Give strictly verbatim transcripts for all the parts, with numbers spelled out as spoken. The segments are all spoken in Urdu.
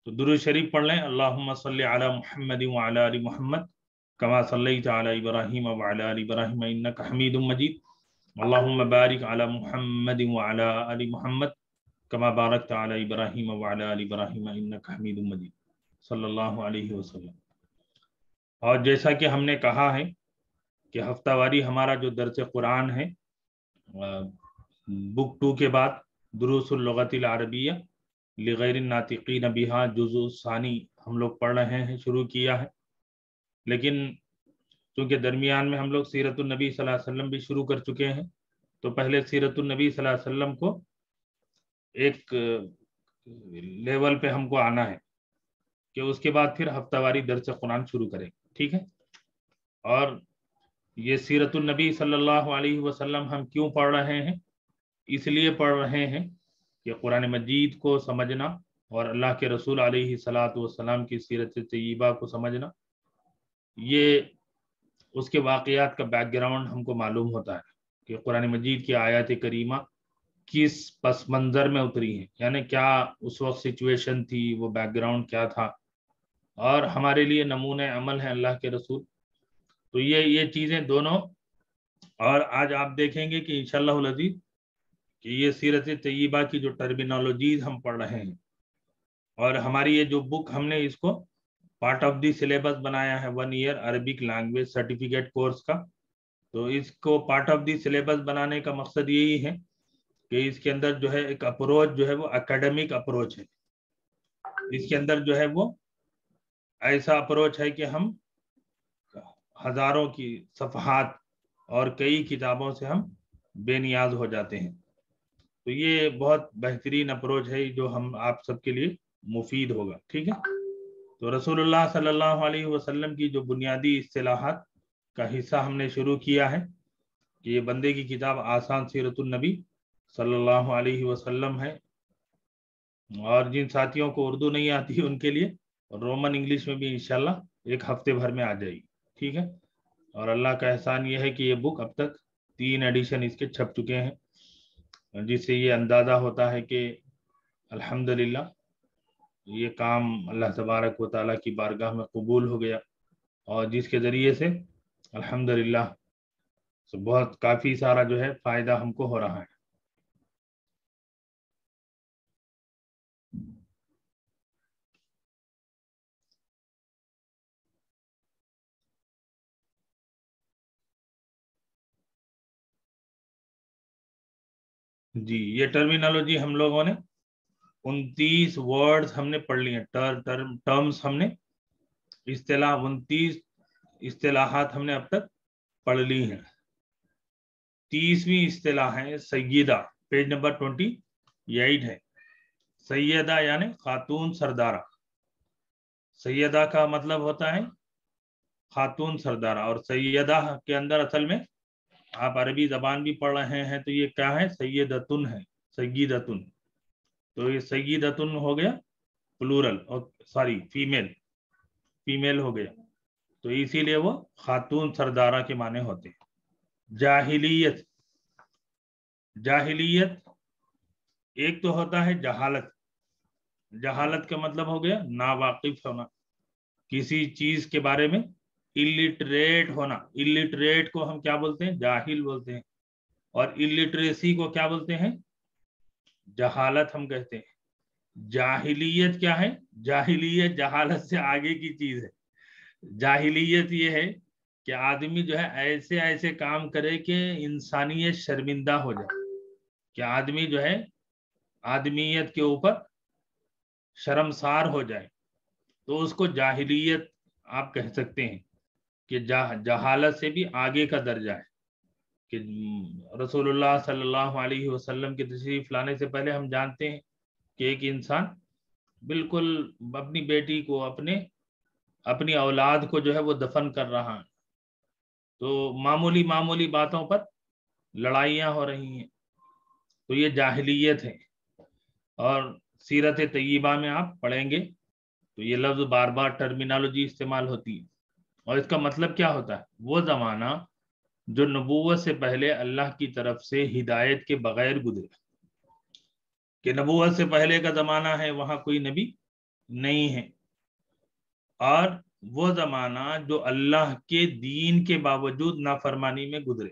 تو درود شریف پڑھ لیں. اللہم صلی علی محمد وعلی آل محمد کما صلیت علی ابراہیم وعلی آل ابراہیم انک حمید مجید. اللہم بارک علی محمد وعلی آل محمد کما بارکت علی ابراہیم وعلی آل ابراہیم انک حمید مجید صلی اللہ علیہ وسلم. اور جیسا کہ ہم نے کہا ہے کہ ہفتہ واری ہمارا جو درس قرآن ہے بک ٹو کے بعد دروس اللغت العربیہ لغیر الناطقین بہا جزء ثانی ہم لوگ پڑھ رہے ہیں، شروع کیا ہے. لیکن چونکہ درمیان میں ہم لوگ سیرت النبی صلی اللہ علیہ وسلم بھی شروع کر چکے ہیں، تو پہلے سیرت النبی صلی اللہ علیہ وسلم کو ایک لیول پہ ہم کو آنا ہے کہ اس کے بعد پھر ہفتہ واری درس قرآن شروع کریں. ٹھیک ہے. اور یہ سیرت النبی صلی اللہ علیہ وسلم ہم کیوں پڑھ رہے ہیں؟ اس لیے پڑھ رہے ہیں کہ قرآن مجید کو سمجھنا اور اللہ کے رسول علیہ الصلاۃ والسلام کی سیرت طیبہ کو سمجھنا، یہ اس کے واقعات کا بیک گراؤنڈ ہم کو معلوم ہوتا ہے کہ قرآن مجید کی آیات کریمہ کس پس منظر میں اتری ہیں، یعنی کیا اس وقت سچویشن تھی، وہ بیک گراؤنڈ کیا تھا، اور ہمارے لیے نمونہ عمل ہے اللہ کے رسول. تو یہ یہ چیزیں دونوں. اور آج آپ دیکھیں گے کہ انشاءاللہ العزیز کہ یہ سیرت طیبہ کی جو ٹرمینالوجیز ہم پڑھ رہے ہیں، اور ہماری یہ جو بک ہم نے اس کو پارٹ آف دی سلیبس بنایا ہے one year Arabic language certificate course کا. تو اس کو پارٹ آف دی سلیبس بنانے کا مقصد یہی ہے کہ اس کے اندر جو ہے ایک اپروچ جو ہے وہ اکیڈمک اپروچ ہے. اس کے اندر جو ہے وہ ایسا اپروچ ہے کہ ہم ہزاروں کی صفحات اور کئی کتابوں سے ہم بے نیاز ہو جاتے ہیں. تو یہ بہت بہترین اپروچ ہے جو ہم آپ سب کے لیے مفید ہوگا. ٹھیک ہے. تو رسول اللہ صلی اللہ علیہ وسلم کی جو بنیادی اصطلاحات کا حصہ ہم نے شروع کیا ہے کہ یہ بندے کی کتاب آسان سیرت النبی صلی اللہ علیہ وسلم ہے. اور جن ساتھیوں کو اردو نہیں آتی ان کے لیے رومن انگلش میں بھی انشاءاللہ ایک ہفتے بھر میں آ جائے گی. ٹھیک ہے. اور اللہ کا احسان یہ ہے کہ یہ بک اب تک تین ایڈیشن اس کے چھپ چکے ہیں، جس سے یہ اندازہ ہوتا ہے کہ الحمدللہ یہ کام اللہ تبارک و تعالیٰ کی بارگاہ میں قبول ہو گیا، اور جس کے ذریعے سے الحمدللہ بہت کافی سارا جو ہے فائدہ ہم کو ہو رہا ہے. جی یہ ٹرمینالوجی ہم لوگوں نے انتیس ورڈز ہم نے پڑھ لی ہیں، ٹرمز ہم نے اصطلاح انتیس اصطلاحات ہم نے اب تک پڑھ لی ہیں. تیسویں اصطلاح ہے سیدہ، پیج نمبر ٹوینٹی ایٹ ہے. سیدہ یعنی خاتون سردارہ. سیدہ کا مطلب ہوتا ہے خاتون سردارہ، اور سیدہ کے اندر اصل میں آپ عربی زبان بھی پڑھ رہے ہیں تو یہ کیا ہے؟ سیدتن ہے، سیدتن. تو یہ سیدتن ہو گیا پلورل، اور سوری فیمیل فیمیل ہو گیا، تو اسی لیے وہ خاتون سردارہ کے معنی ہوتے ہیں. جاہلیت، جاہلیت ایک تو ہوتا ہے جہالت. جہالت کا مطلب ہو گیا ناواقف ہونا، کسی چیز کے بارے میں الٹریٹ ہونا. الٹریٹ کو ہم کیا بولتے ہیں؟ جاہل بولتے ہیں. اور الٹریسی کو کیا بولتے ہیں؟ جہالت ہم کہتے ہیں. جاہلیت کیا ہے؟ جاہلیت جہالت سے آگے کی چیز ہے. جاہلیت یہ ہے کہ آدمی جو ہے ایسے ایسے کام کرے کہ انسانیت شرمندہ ہو جائے، کہ آدمی جو ہے آدمیت کے اوپر شرمسار ہو جائے، تو اس کو جاہلیت آپ کہہ سکتے ہیں کہ جہالت سے بھی آگے کا درجہ ہے. کہ رسول اللہ صلی اللہ علیہ وسلم کی تشریف لانے سے پہلے ہم جانتے ہیں کہ ایک انسان بالکل اپنی بیٹی کو، اپنے اپنی اولاد کو جو ہے وہ دفن کر رہا ہے، تو معمولی معمولی باتوں پر لڑائیاں ہو رہی ہیں. تو یہ جاہلیت ہے. اور سیرت طیبہ میں آپ پڑھیں گے تو یہ لفظ بار بار ٹرمینالوجی استعمال ہوتی ہے، اور اس کا مطلب کیا ہوتا ہے؟ وہ زمانہ جو نبوت سے پہلے اللہ کی طرف سے ہدایت کے بغیر گزرے. کہ نبوت سے پہلے کا زمانہ ہے، وہاں کوئی نبی نہیں ہے، اور وہ زمانہ جو اللہ کے دین کے باوجود نافرمانی میں گزرے.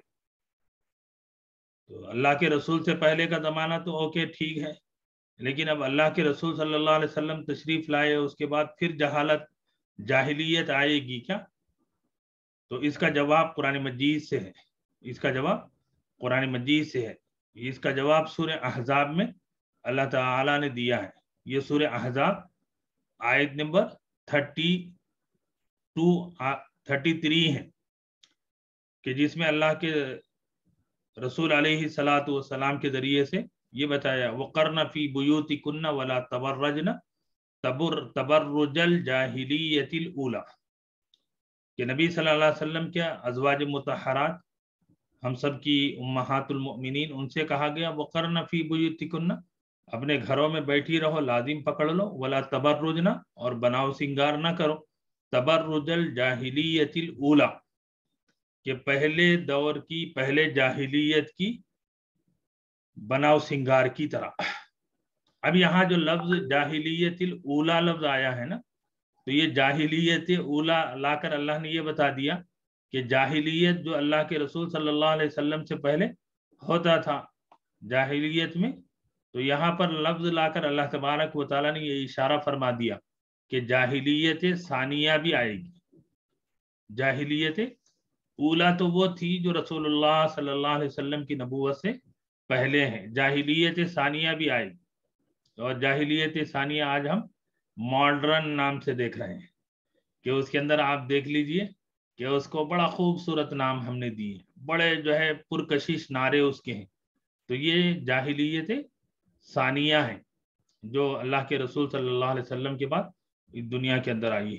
تو اللہ کے رسول سے پہلے کا زمانہ تو اوکے ٹھیک ہے، لیکن اب اللہ کے رسول صلی اللہ علیہ وسلم تشریف لائے، اس کے بعد پھر جہالت جاہلیت آئے گی کیا؟ تو اس کا جواب قرآن مجید سے ہے، اس کا جواب قرآن مجید سے ہے. اس کا جواب سورہ احزاب میں اللہ تعالیٰ نے دیا ہے. یہ سورہ احزاب آیت number thirty two thirty three ہے، کہ جس میں اللہ کے رسول علیہ الصلاۃ والسلام کے ذریعے سے یہ بتایا وَقَرْنَ فِي بُيُوتِكُنَّ وَلَا تَبَرَّجْنَ تَبَرُّجَ الْجَاهِلِيَّةِ الْأُولَى، کہ نبی صلی اللہ علیہ وسلم کے ازواج مطہرات ہم سب کی امہات المؤمنین ان سے کہا گیا وَقَرْنَ فِي بُيُوتِكُنَّ، اپنے گھروں میں بیٹھی رہو، لازم پکڑ لو، وَلَا تَبَرُّجْنَ، اور بناؤ سنگار نہ کرو، تَبَرُّجَ الْجَاهِلِيَّةِ الْأُولَى، کہ پہلے دور کی پہلے جاہلیت کی بناؤ سنگار کی طرح. اب یہاں جو لفظ جاہلیت الاولا لفظ آیا ہے نا، تو یہ جاہلیت اولا لا کر اللہ نے یہ بتا دیا کہ جاہلیت جو اللہ کے رسول صلی اللہ علیہ وسلم سے پہلے ہوتا تھا جاہلیت میں، تو یہاں پر لفظ لا کر اللہ تبارک و تعالیٰ نے یہ اشارہ فرما دیا کہ جاہلیت ثانیہ بھی آئے گی. جاہلیت اولا تو وہ تھی جو رسول اللہ صلی اللہ علیہ وسلم کی نبوت سے پہلے ہیں، جاہلیت ثانیہ بھی آئے گی. اور جاہلیت ثانیہ آج ہم ماڈرن نام سے دیکھ رہے ہیں، کہ اس کے اندر آپ دیکھ لیجئے کہ اس کو بڑا خوبصورت نام ہم نے دیے، بڑے جو ہے پرکشش نعرے اس کے ہیں. تو یہ جاہلیت ثانیہ ہے جو اللہ کے رسول صلی اللہ علیہ وسلم کے بعد اس دنیا کے اندر آئی ہے.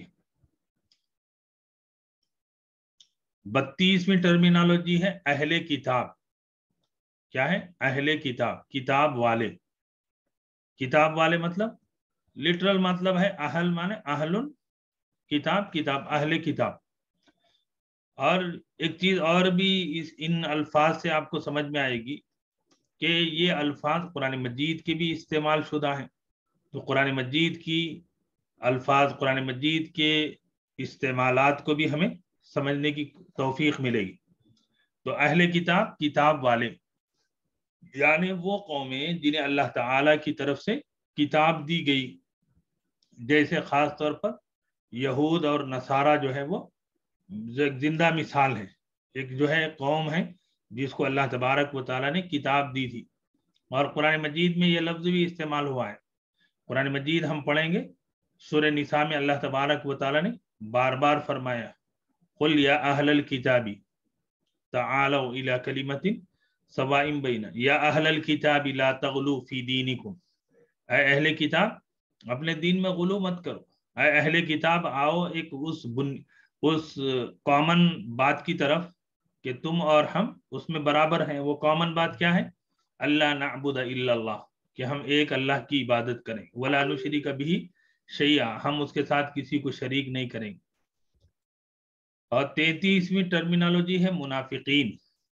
بتیسویں ٹرمینالوجی ہے اہل کتاب. کیا ہے؟ اہل کتاب، کتاب والے. کتاب والے مطلب لٹرل مطلب ہے اہل مانے اہل کتاب، کتاب اہل کتاب. اور ایک چیز اور بھی اس ان الفاظ سے آپ کو سمجھ میں آئے گی کہ یہ الفاظ قرآن مجید کے بھی استعمال شدہ ہیں. تو قرآن مجید کی الفاظ، قرآن مجید کے استعمالات کو بھی ہمیں سمجھنے کی توفیق ملے گی. تو اہل کتاب، کتاب والے، یعنی وہ قومیں جنہیں اللہ تعالیٰ کی طرف سے کتاب دی گئی، جیسے خاص طور پر یہود اور نصارہ جو ہے وہ زندہ مثال ہے. ایک جو ہے قوم ہے جس کو اللہ تبارک و تعالیٰ نے کتاب دی تھی، اور قرآن مجید میں یہ لفظ بھی استعمال ہوا ہے. قرآن مجید ہم پڑھیں گے، سورہ نساء میں اللہ تبارک و تعالیٰ نے بار بار فرمایا قُلْ یا اہل الکتاب تعالوا الی کلمۃ سواء بیننا یا اہل الکتاب لا تغلوا فی دینکم، اے اہل کتاب اپنے دین میں غلو مت کرو. اے اہل کتاب آؤ ایک اس بن اس کامن بات کی طرف کہ تم اور ہم اس میں برابر ہیں. وہ کامن بات کیا ہے؟ اللہ نعبد الا اللہ، کہ ہم ایک اللہ کی عبادت کریں، ولا نشرک بہ شیئا، ہم اس کے ساتھ کسی کو شریک نہیں کریں. اور تینتیسویں ٹرمینالوجی ہے منافقین.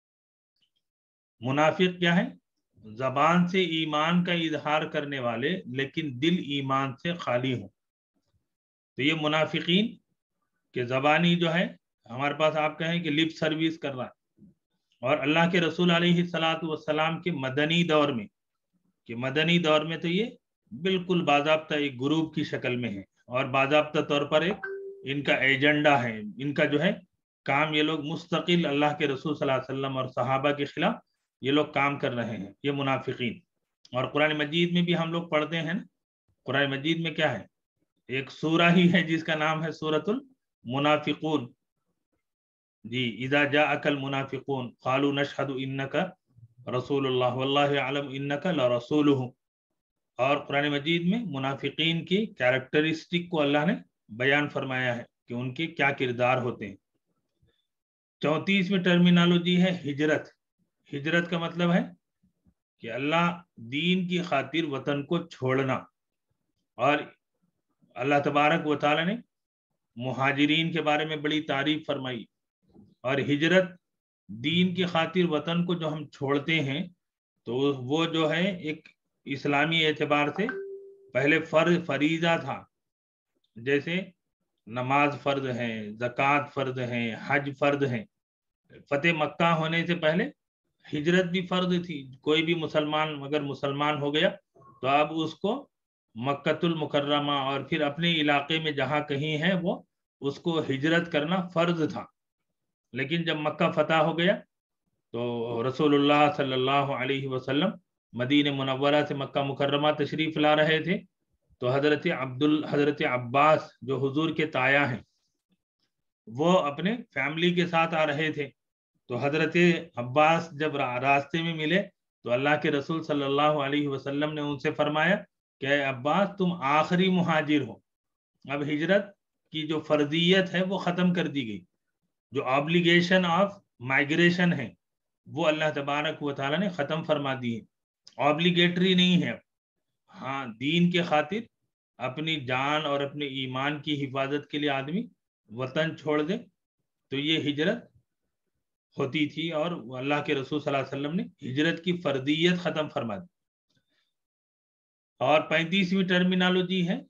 منافق کیا ہے؟ زبان سے ایمان کا اظہار کرنے والے لیکن دل ایمان سے خالی ہوں. تو یہ منافقین کہ زبانی جو ہے ہمارے پاس آپ کہیں کہ لپ سروس کر رہا ہے. اور اللہ کے رسول علیہ الصلاۃ والسلام کے مدنی دور میں، کہ مدنی دور میں تو یہ بالکل باضابطہ ایک گروپ کی شکل میں ہے، اور باضابطہ طور پر ایک ان کا ایجنڈا ہے، ان کا جو ہے کام، یہ لوگ مستقل اللہ کے رسول صلی اللہ علیہ وسلم اور صحابہ کے خلاف یہ لوگ کام کر رہے ہیں، یہ منافقین. اور قرآن مجید میں بھی ہم لوگ پڑھتے ہیں نا، قرآن مجید میں کیا ہے؟ ایک سورہ ہی ہے جس کا نام ہے سورۃ المنافقون. جی، اذا جاءک المنافقون قالوا نشهد انک رسول اللہ واللہ یعلم انک لرسولہ. اور قرآن مجید میں منافقین کی کیریکٹرسٹک کو اللہ نے بیان فرمایا ہے کہ ان کے کیا کردار ہوتے ہیں. چونتیسویں ٹرمینالوجی ہے ہجرت. ہجرت کا مطلب ہے کہ اللہ دین کی خاطر وطن کو چھوڑنا. اور اللہ تبارک و تعالی نے مہاجرین کے بارے میں بڑی تعریف فرمائی. اور ہجرت دین کی خاطر وطن کو جو ہم چھوڑتے ہیں تو وہ جو ہے ایک اسلامی اعتبار سے پہلے فرض فریضہ تھا جیسے نماز فرض ہیں، زکوٰۃ فرض ہیں، حج فرض ہیں. فتح مکہ ہونے سے پہلے ہجرت بھی فرض تھی. کوئی بھی مسلمان اگر مسلمان ہو گیا تو اب اس کو مکۃ المکرمہ اور پھر اپنے علاقے میں جہاں کہیں ہے وہ اس کو ہجرت کرنا فرض تھا. لیکن جب مکہ فتح ہو گیا تو رسول اللہ صلی اللہ علیہ وسلم مدینہ منورہ سے مکہ مکرمہ تشریف لا رہے تھے. تو حضرت عبد حضرت عباس جو حضور کے تایا ہیں وہ اپنے فیملی کے ساتھ آ رہے تھے. تو حضرت عباس جب راستے میں ملے تو اللہ کے رسول صلی اللہ علیہ وسلم نے ان سے فرمایا کہ اے عباس تم آخری مہاجر ہو. اب ہجرت کی جو فرضیت ہے وہ ختم کر دی گئی. جو آبلیگیشن آف مائگریشن ہے وہ اللہ تبارک و تعالیٰ نے ختم فرما دی ہے. آبلیگیٹری نہیں ہے. ہاں دین کے خاطر اپنی جان اور اپنے ایمان کی حفاظت کے لیے آدمی وطن چھوڑ دے تو یہ ہجرت ہوتی تھی اور اللہ کے رسول صلی اللہ علیہ وسلم نے ہجرت کی فرضیت ختم فرما دی. اور پینتیسویں ٹرمینالوجی ہے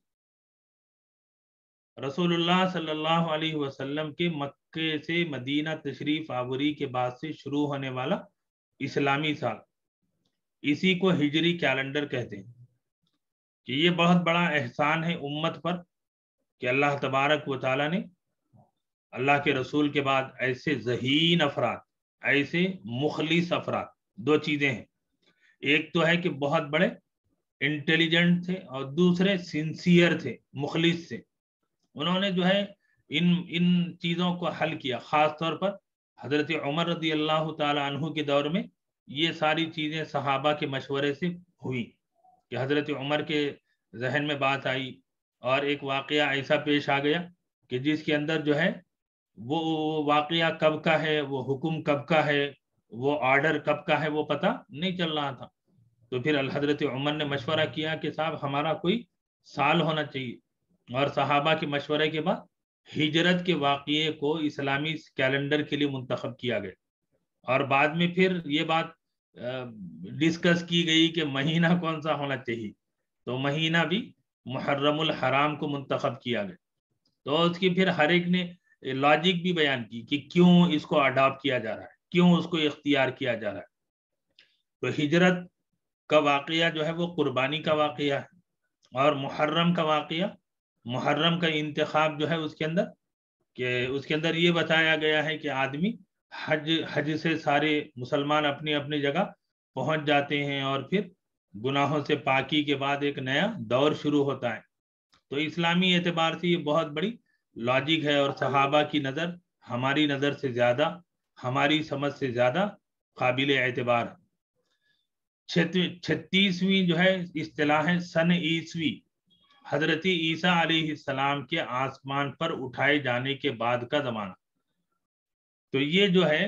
رسول اللہ صلی اللہ علیہ وسلم کے مکے سے مدینہ تشریف آوری کے بعد سے شروع ہونے والا اسلامی سال. اسی کو ہجری کیلنڈر کہتے ہیں. کہ یہ بہت بڑا احسان ہے امت پر کہ اللہ تبارک و تعالیٰ نے اللہ کے رسول کے بعد ایسے ذہین افراد، ایسے مخلص افراد، دو چیزیں ہیں. ایک تو ہے کہ بہت بڑے انٹیلیجنٹ تھے اور دوسرے سنسیئر تھے، مخلص تھے. انہوں نے جو ہے ان ان چیزوں کو حل کیا. خاص طور پر حضرت عمر رضی اللہ تعالی عنہ کے دور میں یہ ساری چیزیں صحابہ کے مشورے سے ہوئی کہ حضرت عمر کے ذہن میں بات آئی اور ایک واقعہ ایسا پیش آ گیا کہ جس کے اندر جو ہے وہ واقعہ کب کا ہے، وہ حکم کب کا ہے، وہ آرڈر کب کا ہے وہ پتہ نہیں چل رہا تھا. تو پھر حضرت عمر نے مشورہ کیا کہ صاحب ہمارا کوئی سال ہونا چاہیے. اور صحابہ کے مشورے کے بعد ہجرت کے واقعے کو اسلامی کیلنڈر کے لیے منتخب کیا گیا. اور بعد میں پھر یہ بات ڈسکس کی گئی کہ مہینہ کون سا ہونا چاہیے. تو مہینہ بھی محرم الحرام کو منتخب کیا گیا. تو اس کی پھر ہر ایک نے لاجک بھی بیان کی کہ کیوں اس کو اڈاپٹ کیا جا رہا ہے، کیوں اس کو اختیار کیا جا رہا ہے. تو ہجرت کا واقعہ جو ہے وہ قربانی کا واقعہ ہے. اور محرم کا واقعہ، محرم کا انتخاب جو ہے اس کے اندر کہ اس کے اندر یہ بتایا گیا ہے کہ آدمی حج حج سے سارے مسلمان اپنی اپنی جگہ پہنچ جاتے ہیں اور پھر گناہوں سے پاکی کے بعد ایک نیا دور شروع ہوتا ہے. تو اسلامی اعتبار سے یہ بہت بڑی لاجک ہے اور صحابہ کی نظر ہماری نظر سے زیادہ، ہماری سمجھ سے زیادہ قابل اعتبار ہے. چھتیسویں جو ہے اصطلاح ہے سن عیسوی، حضرت عیسیٰ علیہ السلام کے آسمان پر اٹھائے جانے کے بعد کا زمانہ. تو یہ جو ہے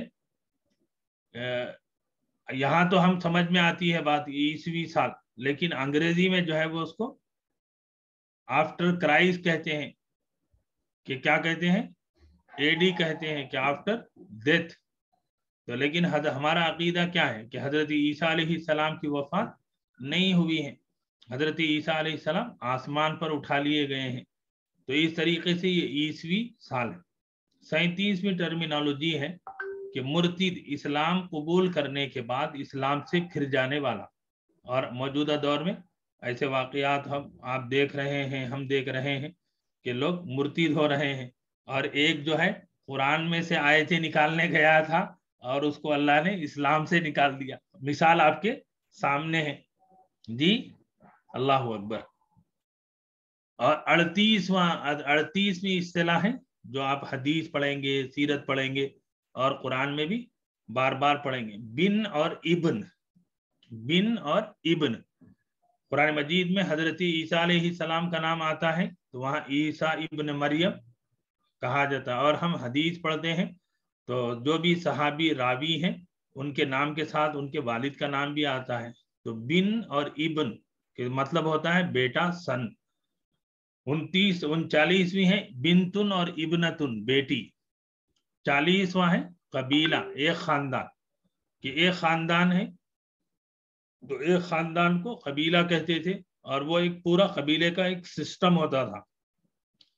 یہاں تو ہم سمجھ میں آتی ہے بات عیسوی سال، لیکن انگریزی میں جو ہے وہ اس کو آفٹر کرائسٹ کہتے ہیں. کہ کیا کہتے ہیں؟ اے ڈی کہتے ہیں کہ آفٹر ڈیتھ. تو لیکن ہمارا عقیدہ کیا ہے کہ حضرت عیسیٰ علیہ السلام کی وفات نہیں ہوئی ہے. حضرت عیسیٰ علیہ السلام آسمان پر اٹھا لیے گئے ہیں. تو اس طریقے سے یہ عیسوی سال ہے. سینتیسویں ٹرمینالوجی ہے کہ مرتد، اسلام قبول کرنے کے بعد اسلام سے پھر جانے والا. اور موجودہ دور میں ایسے واقعات ہم آپ دیکھ رہے ہیں، ہم دیکھ رہے ہیں کہ لوگ مرتد ہو رہے ہیں. اور ایک جو ہے قرآن میں سے آیتیں نکالنے گیا تھا اور اس کو اللہ نے اسلام سے نکال دیا. مثال آپ کے سامنے ہے جی. اللہ اکبر. اور اڑتیسواں اڑتیسویں اصطلاح ہے جو آپ حدیث پڑھیں گے، سیرت پڑھیں گے اور قرآن میں بھی بار بار پڑھیں گے، بن اور ابن. بن اور ابن قرآن مجید میں حضرت عیسیٰ علیہ السلام کا نام آتا ہے تو وہاں عیسیٰ ابن مریم کہا جاتا ہے. اور ہم حدیث پڑھتے ہیں تو جو بھی صحابی راوی ہیں ان کے نام کے ساتھ ان کے والد کا نام بھی آتا ہے. تو بن اور ابن کے مطلب ہوتا ہے بیٹا، سن. انتیس انچالیسویں ہے بنتن اور ابنتن، بیٹی. چالیسواں ہے قبیلہ، ایک خاندان. کہ ایک خاندان ہے تو ایک خاندان کو قبیلہ کہتے تھے اور وہ ایک پورا قبیلے کا ایک سسٹم ہوتا تھا.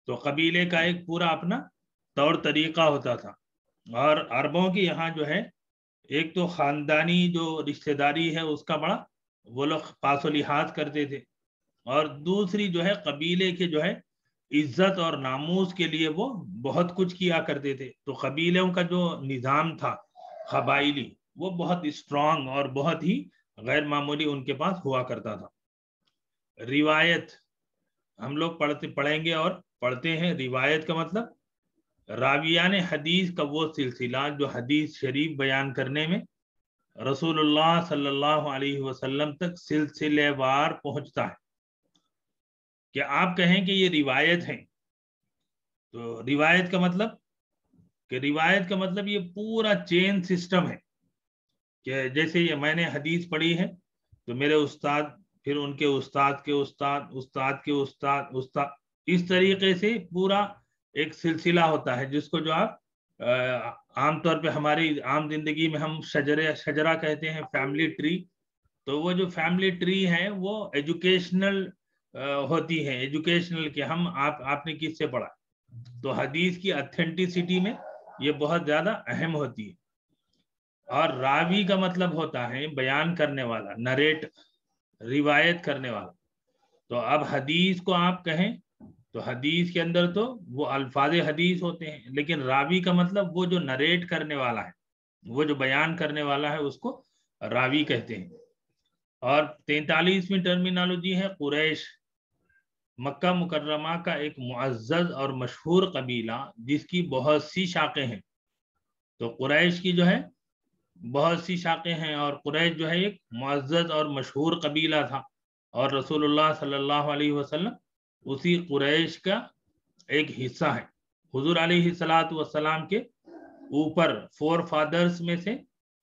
تو قبیلے کا ایک پورا اپنا طور طریقہ ہوتا تھا. اور عربوں کی یہاں جو ہے ایک تو خاندانی جو رشتہ داری ہے اس کا بڑا وہ لوگ پاس و لحاظ کرتے تھے, اور دوسری جو ہے قبیلے کے جو ہے عزت اور ناموس کے لیے وہ بہت کچھ کیا کرتے تھے. تو قبیلوں کا جو نظام تھا قبائلی وہ بہت اسٹرانگ اور بہت ہی غیر معمولی ان کے پاس ہوا کرتا تھا. روایت ہم لوگ پڑھتے پڑھیں گے اور پڑھتے ہیں. روایت کا مطلب راویان حدیث کا وہ سلسلہ جو حدیث شریف بیان کرنے میں رسول اللہ صلی اللہ علیہ وسلم تک سلسلے وار پہنچتا ہے. کہ آپ کہیں کہ یہ روایت ہے, تو روایت کا مطلب کہ روایت کا مطلب یہ پورا چین سسٹم ہے. کہ جیسے یہ میں نے حدیث پڑھی ہے تو میرے استاد پھر ان کے استاد کے استاد استاد کے استاد استاد اس طریقے سے پورا ایک سلسلہ ہوتا ہے, جس کو جو آپ عام طور پہ ہماری عام زندگی میں ہم شجرے شجرا کہتے ہیں, فیملی ٹری. تو وہ جو فیملی ٹری ہے وہ ایجوکیشنل ہوتی ہے, ایجوکیشنل کہ ہم آپ آپ نے کس سے پڑھا. تو حدیث کی اتھینٹسٹی میں یہ بہت زیادہ اہم ہوتی ہے. اور راوی کا مطلب ہوتا ہے بیان کرنے والا, نریٹ, روایت کرنے والا. تو اب حدیث کو آپ کہیں تو حدیث کے اندر تو وہ الفاظ حدیث ہوتے ہیں, لیکن راوی کا مطلب وہ جو نریٹ کرنے والا ہے, وہ جو بیان کرنے والا ہے, اس کو راوی کہتے ہیں. اور تینتالیسویں ٹرمینالوجی ہے قریش. مکہ مکرمہ کا ایک معزز اور مشہور قبیلہ جس کی بہت سی شاخیں ہیں. تو قریش کی جو ہے بہت سی شاخیں ہیں, اور قریش جو ہے ایک معزز اور مشہور قبیلہ تھا, اور رسول اللہ صلی اللہ علیہ وسلم اسی قریش کا ایک حصہ ہے. حضور علیہ الصلوۃ والسلام کے اوپر فور فادرز میں سے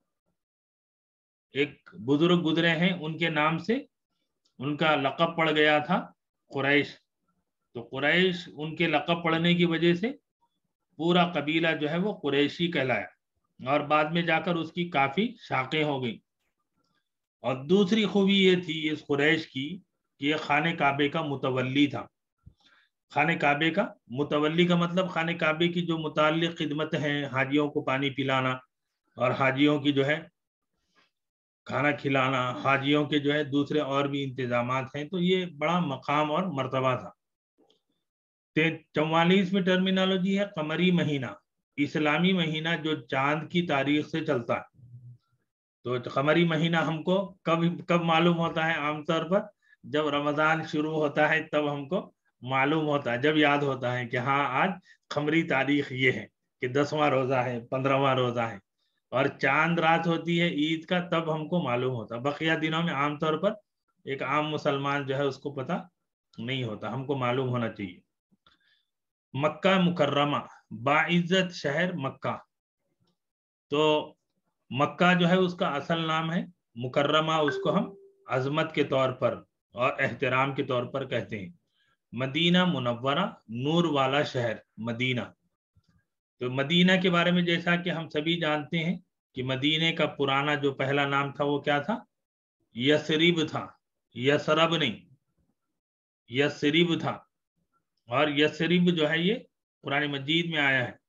ایک بزرگ گزرے ہیں, ان کے نام سے ان کا لقب پڑ گیا تھا قریش. تو قریش ان کے لقب پڑنے کی وجہ سے پورا قبیلہ جو ہے وہ قریشی کہلایا, اور بعد میں جا کر اس کی کافی شاخیں ہو گئیں. اور دوسری خوبی یہ تھی اس قریش کی کہ یہ خانہ کعبے کا متولی تھا. خانہ کعبے کا متولی کا مطلب خانہ کعبے کی جو متعلق خدمت ہیں, حاجیوں کو پانی پلانا اور حاجیوں کی جو ہے کھانا کھلانا, حاجیوں کے جو ہے دوسرے اور بھی انتظامات ہیں, تو یہ بڑا مقام اور مرتبہ تھا. چوالیسویں ٹرمینالوجی ہے قمری مہینہ, اسلامی مہینہ جو چاند کی تاریخ سے چلتا ہے. تو قمری مہینہ ہم کو کب کب معلوم ہوتا ہے؟ عام طور پر جب رمضان شروع ہوتا ہے تب ہم کو معلوم ہوتا ہے, جب یاد ہوتا ہے کہ ہاں آج قمری تاریخ یہ ہے کہ دسواں روزہ ہے, پندرہواں روزہ ہے, اور چاند رات ہوتی ہے عید کا, تب ہم کو معلوم ہوتا. بقیہ دنوں میں عام طور پر ایک عام مسلمان جو ہے اس کو پتہ نہیں ہوتا, ہم کو معلوم ہونا چاہیے. مکہ مکرمہ باعزت شہر مکہ. تو مکہ جو ہے اس کا اصل نام ہے, مکرمہ اس کو ہم عظمت کے طور پر اور احترام کے طور پر کہتے ہیں. مدینہ منورہ نور والا شہر مدینہ. تو مدینہ کے بارے میں جیسا کہ ہم سبھی جانتے ہیں کہ مدینہ کا پرانا جو پہلا نام تھا وہ کیا تھا؟ یثرب تھا, یثرب نہیں, یثرب تھا. اور یثرب جو ہے یہ قرآن مجید میں آیا ہے.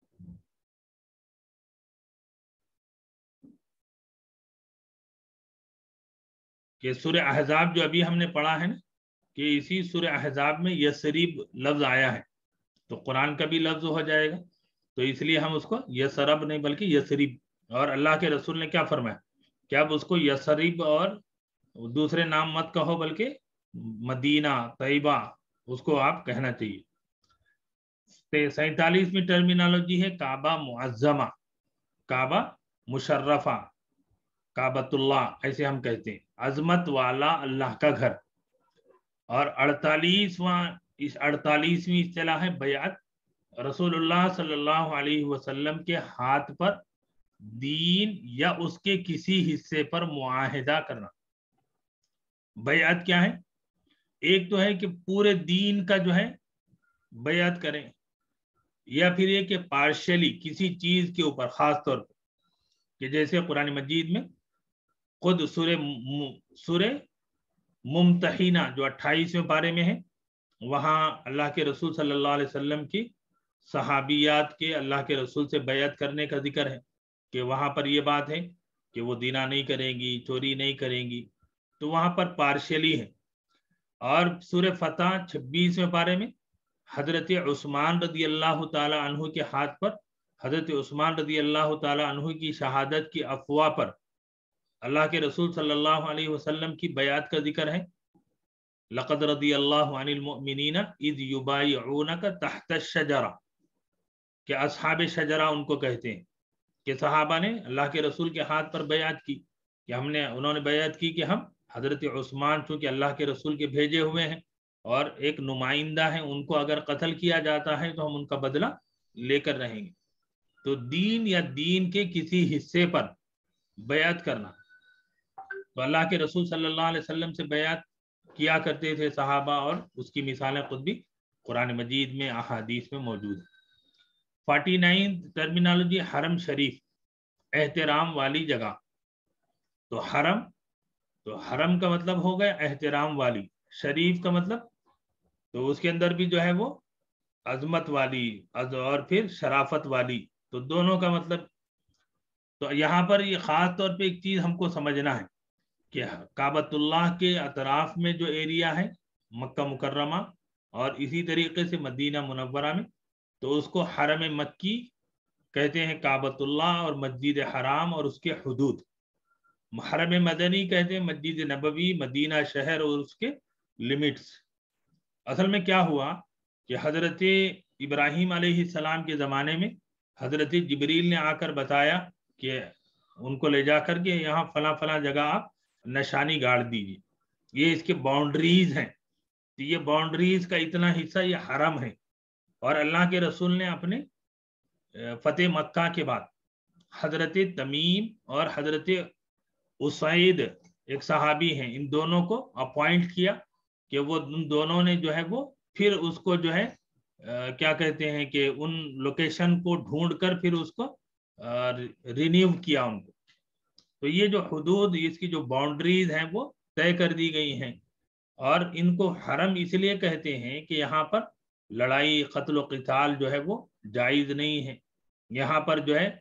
کہ سورہ احزاب جو ابھی ہم نے پڑھا ہے نا, کہ اسی سورہ احزاب میں یثرب لفظ آیا ہے, تو قرآن کا بھی لفظ ہو جائے گا, تو اس لیے ہم اس کو یثرب نہیں بلکہ یثرب. اور اللہ کے رسول نے کیا فرمایا کہ اب اس کو یثرب اور دوسرے نام مت کہو بلکہ مدینہ طیبہ اس کو آپ کہنا چاہیے. سینتالیسویں ٹرمینالوجی ہے کعبہ معظمہ, کعبہ مشرفہ, کعبۃ اللہ ایسے ہم کہتے ہیں, عظمت والا اللہ کا گھر. اور اڑتالیسواں اس اڑتالیسویں اصطلاح ہے بیعت. رسول اللہ صلی اللہ علیہ وسلم کے ہاتھ پر دین یا اس کے کسی حصے پر معاہدہ کرنا. بیعت کیا ہے؟ ایک تو ہے کہ پورے دین کا جو ہے بیعت کریں, یا پھر یہ کہ پارشلی کسی چیز کے اوپر خاص طور پر, کہ جیسے قرآن مجید میں خود سورہ سورہ ممتحنہ جو اٹھائیسویں پارے میں ہے وہاں اللہ کے رسول صلی اللہ علیہ وسلم کی صحابیات کے اللہ کے رسول سے بیعت کرنے کا ذکر ہے کہ وہاں پر یہ بات ہے کہ وہ زنا نہیں کریں گی، چوری نہیں کریں گی، تو وہاں پر پارشلی ہے۔ اور سورہ فتح چھبیسویں پارے میں حضرت عثمان رضی اللہ تعالی عنہ کے ہاتھ پر، حضرت عثمان رضی اللہ تعالی عنہ کی شہادت کی افواہ پر اللہ کے رسول صلی اللہ علیہ وسلم کی بیعت کا ذکر ہے۔ لقد رضی اللہ عن المؤمنین اذ یبایعونک تحت الشجرہ، کہ اصحاب شجرہ ان کو کہتے ہیں کہ صحابہ نے اللہ کے رسول کے ہاتھ پر بیعت کی، کہ ہم نے انہوں نے بیعت کی کہ ہم حضرت عثمان چونکہ اللہ کے رسول کے بھیجے ہوئے ہیں اور ایک نمائندہ ہیں، ان کو اگر قتل کیا جاتا ہے تو ہم ان کا بدلہ لے کر رہیں گے۔ تو دین یا دین کے کسی حصے پر بیعت کرنا، تو اللہ کے رسول صلی اللہ علیہ وسلم سے بیعت کیا کرتے تھے صحابہ، اور اس کی مثالیں خود بھی قرآن مجید میں احادیث میں موجود ہیں۔ فورٹی نائن ٹرمینالوجی حرم شریف، احترام والی جگہ۔ تو حرم تو حرم کا مطلب ہو گیا احترام والی، شریف کا مطلب تو اس کے اندر بھی جو ہے وہ عظمت والی اور پھر شرافت والی، تو دونوں کا مطلب۔ تو یہاں پر یہ خاص طور پہ ایک چیز ہم کو سمجھنا ہے کہ کعبۃ اللہ کے اطراف میں جو ایریا ہے مکہ مکرمہ اور اسی طریقے سے مدینہ منورہ میں، تو اس کو حرم مکی کہتے ہیں، کعبۃ اللہ اور مسجد حرام اور اس کے حدود۔ حرم مدنی کہتے ہیں مسجد نبوی، مدینہ شہر اور اس کے لمٹس۔ اصل میں کیا ہوا کہ حضرت ابراہیم علیہ السلام کے زمانے میں حضرت جبریل نے آ کر بتایا کہ ان کو لے جا کر کے یہاں فلاں فلاں جگہ آپ نشانی گاڑ دیجیے، یہ اس کے باؤنڈریز ہیں، یہ باؤنڈریز کا اتنا حصہ یہ حرم ہے۔ اور اللہ کے رسول نے اپنے فتح مکہ کے بعد حضرت تمیم اور حضرت اسعید ایک صحابی ہیں، ان دونوں کو اپوائنٹ کیا کہ وہ ان دونوں نے جو ہے وہ پھر اس کو جو ہے کیا کہتے ہیں کہ ان لوکیشن کو ڈھونڈ کر پھر اس کو رینیو کیا ان کو۔ تو یہ جو حدود، اس کی جو باؤنڈریز ہیں وہ طے کر دی گئی ہیں، اور ان کو حرم اس لیے کہتے ہیں کہ یہاں پر لڑائی قتل و قتال جو ہے وہ جائز نہیں ہے۔ یہاں پر جو ہے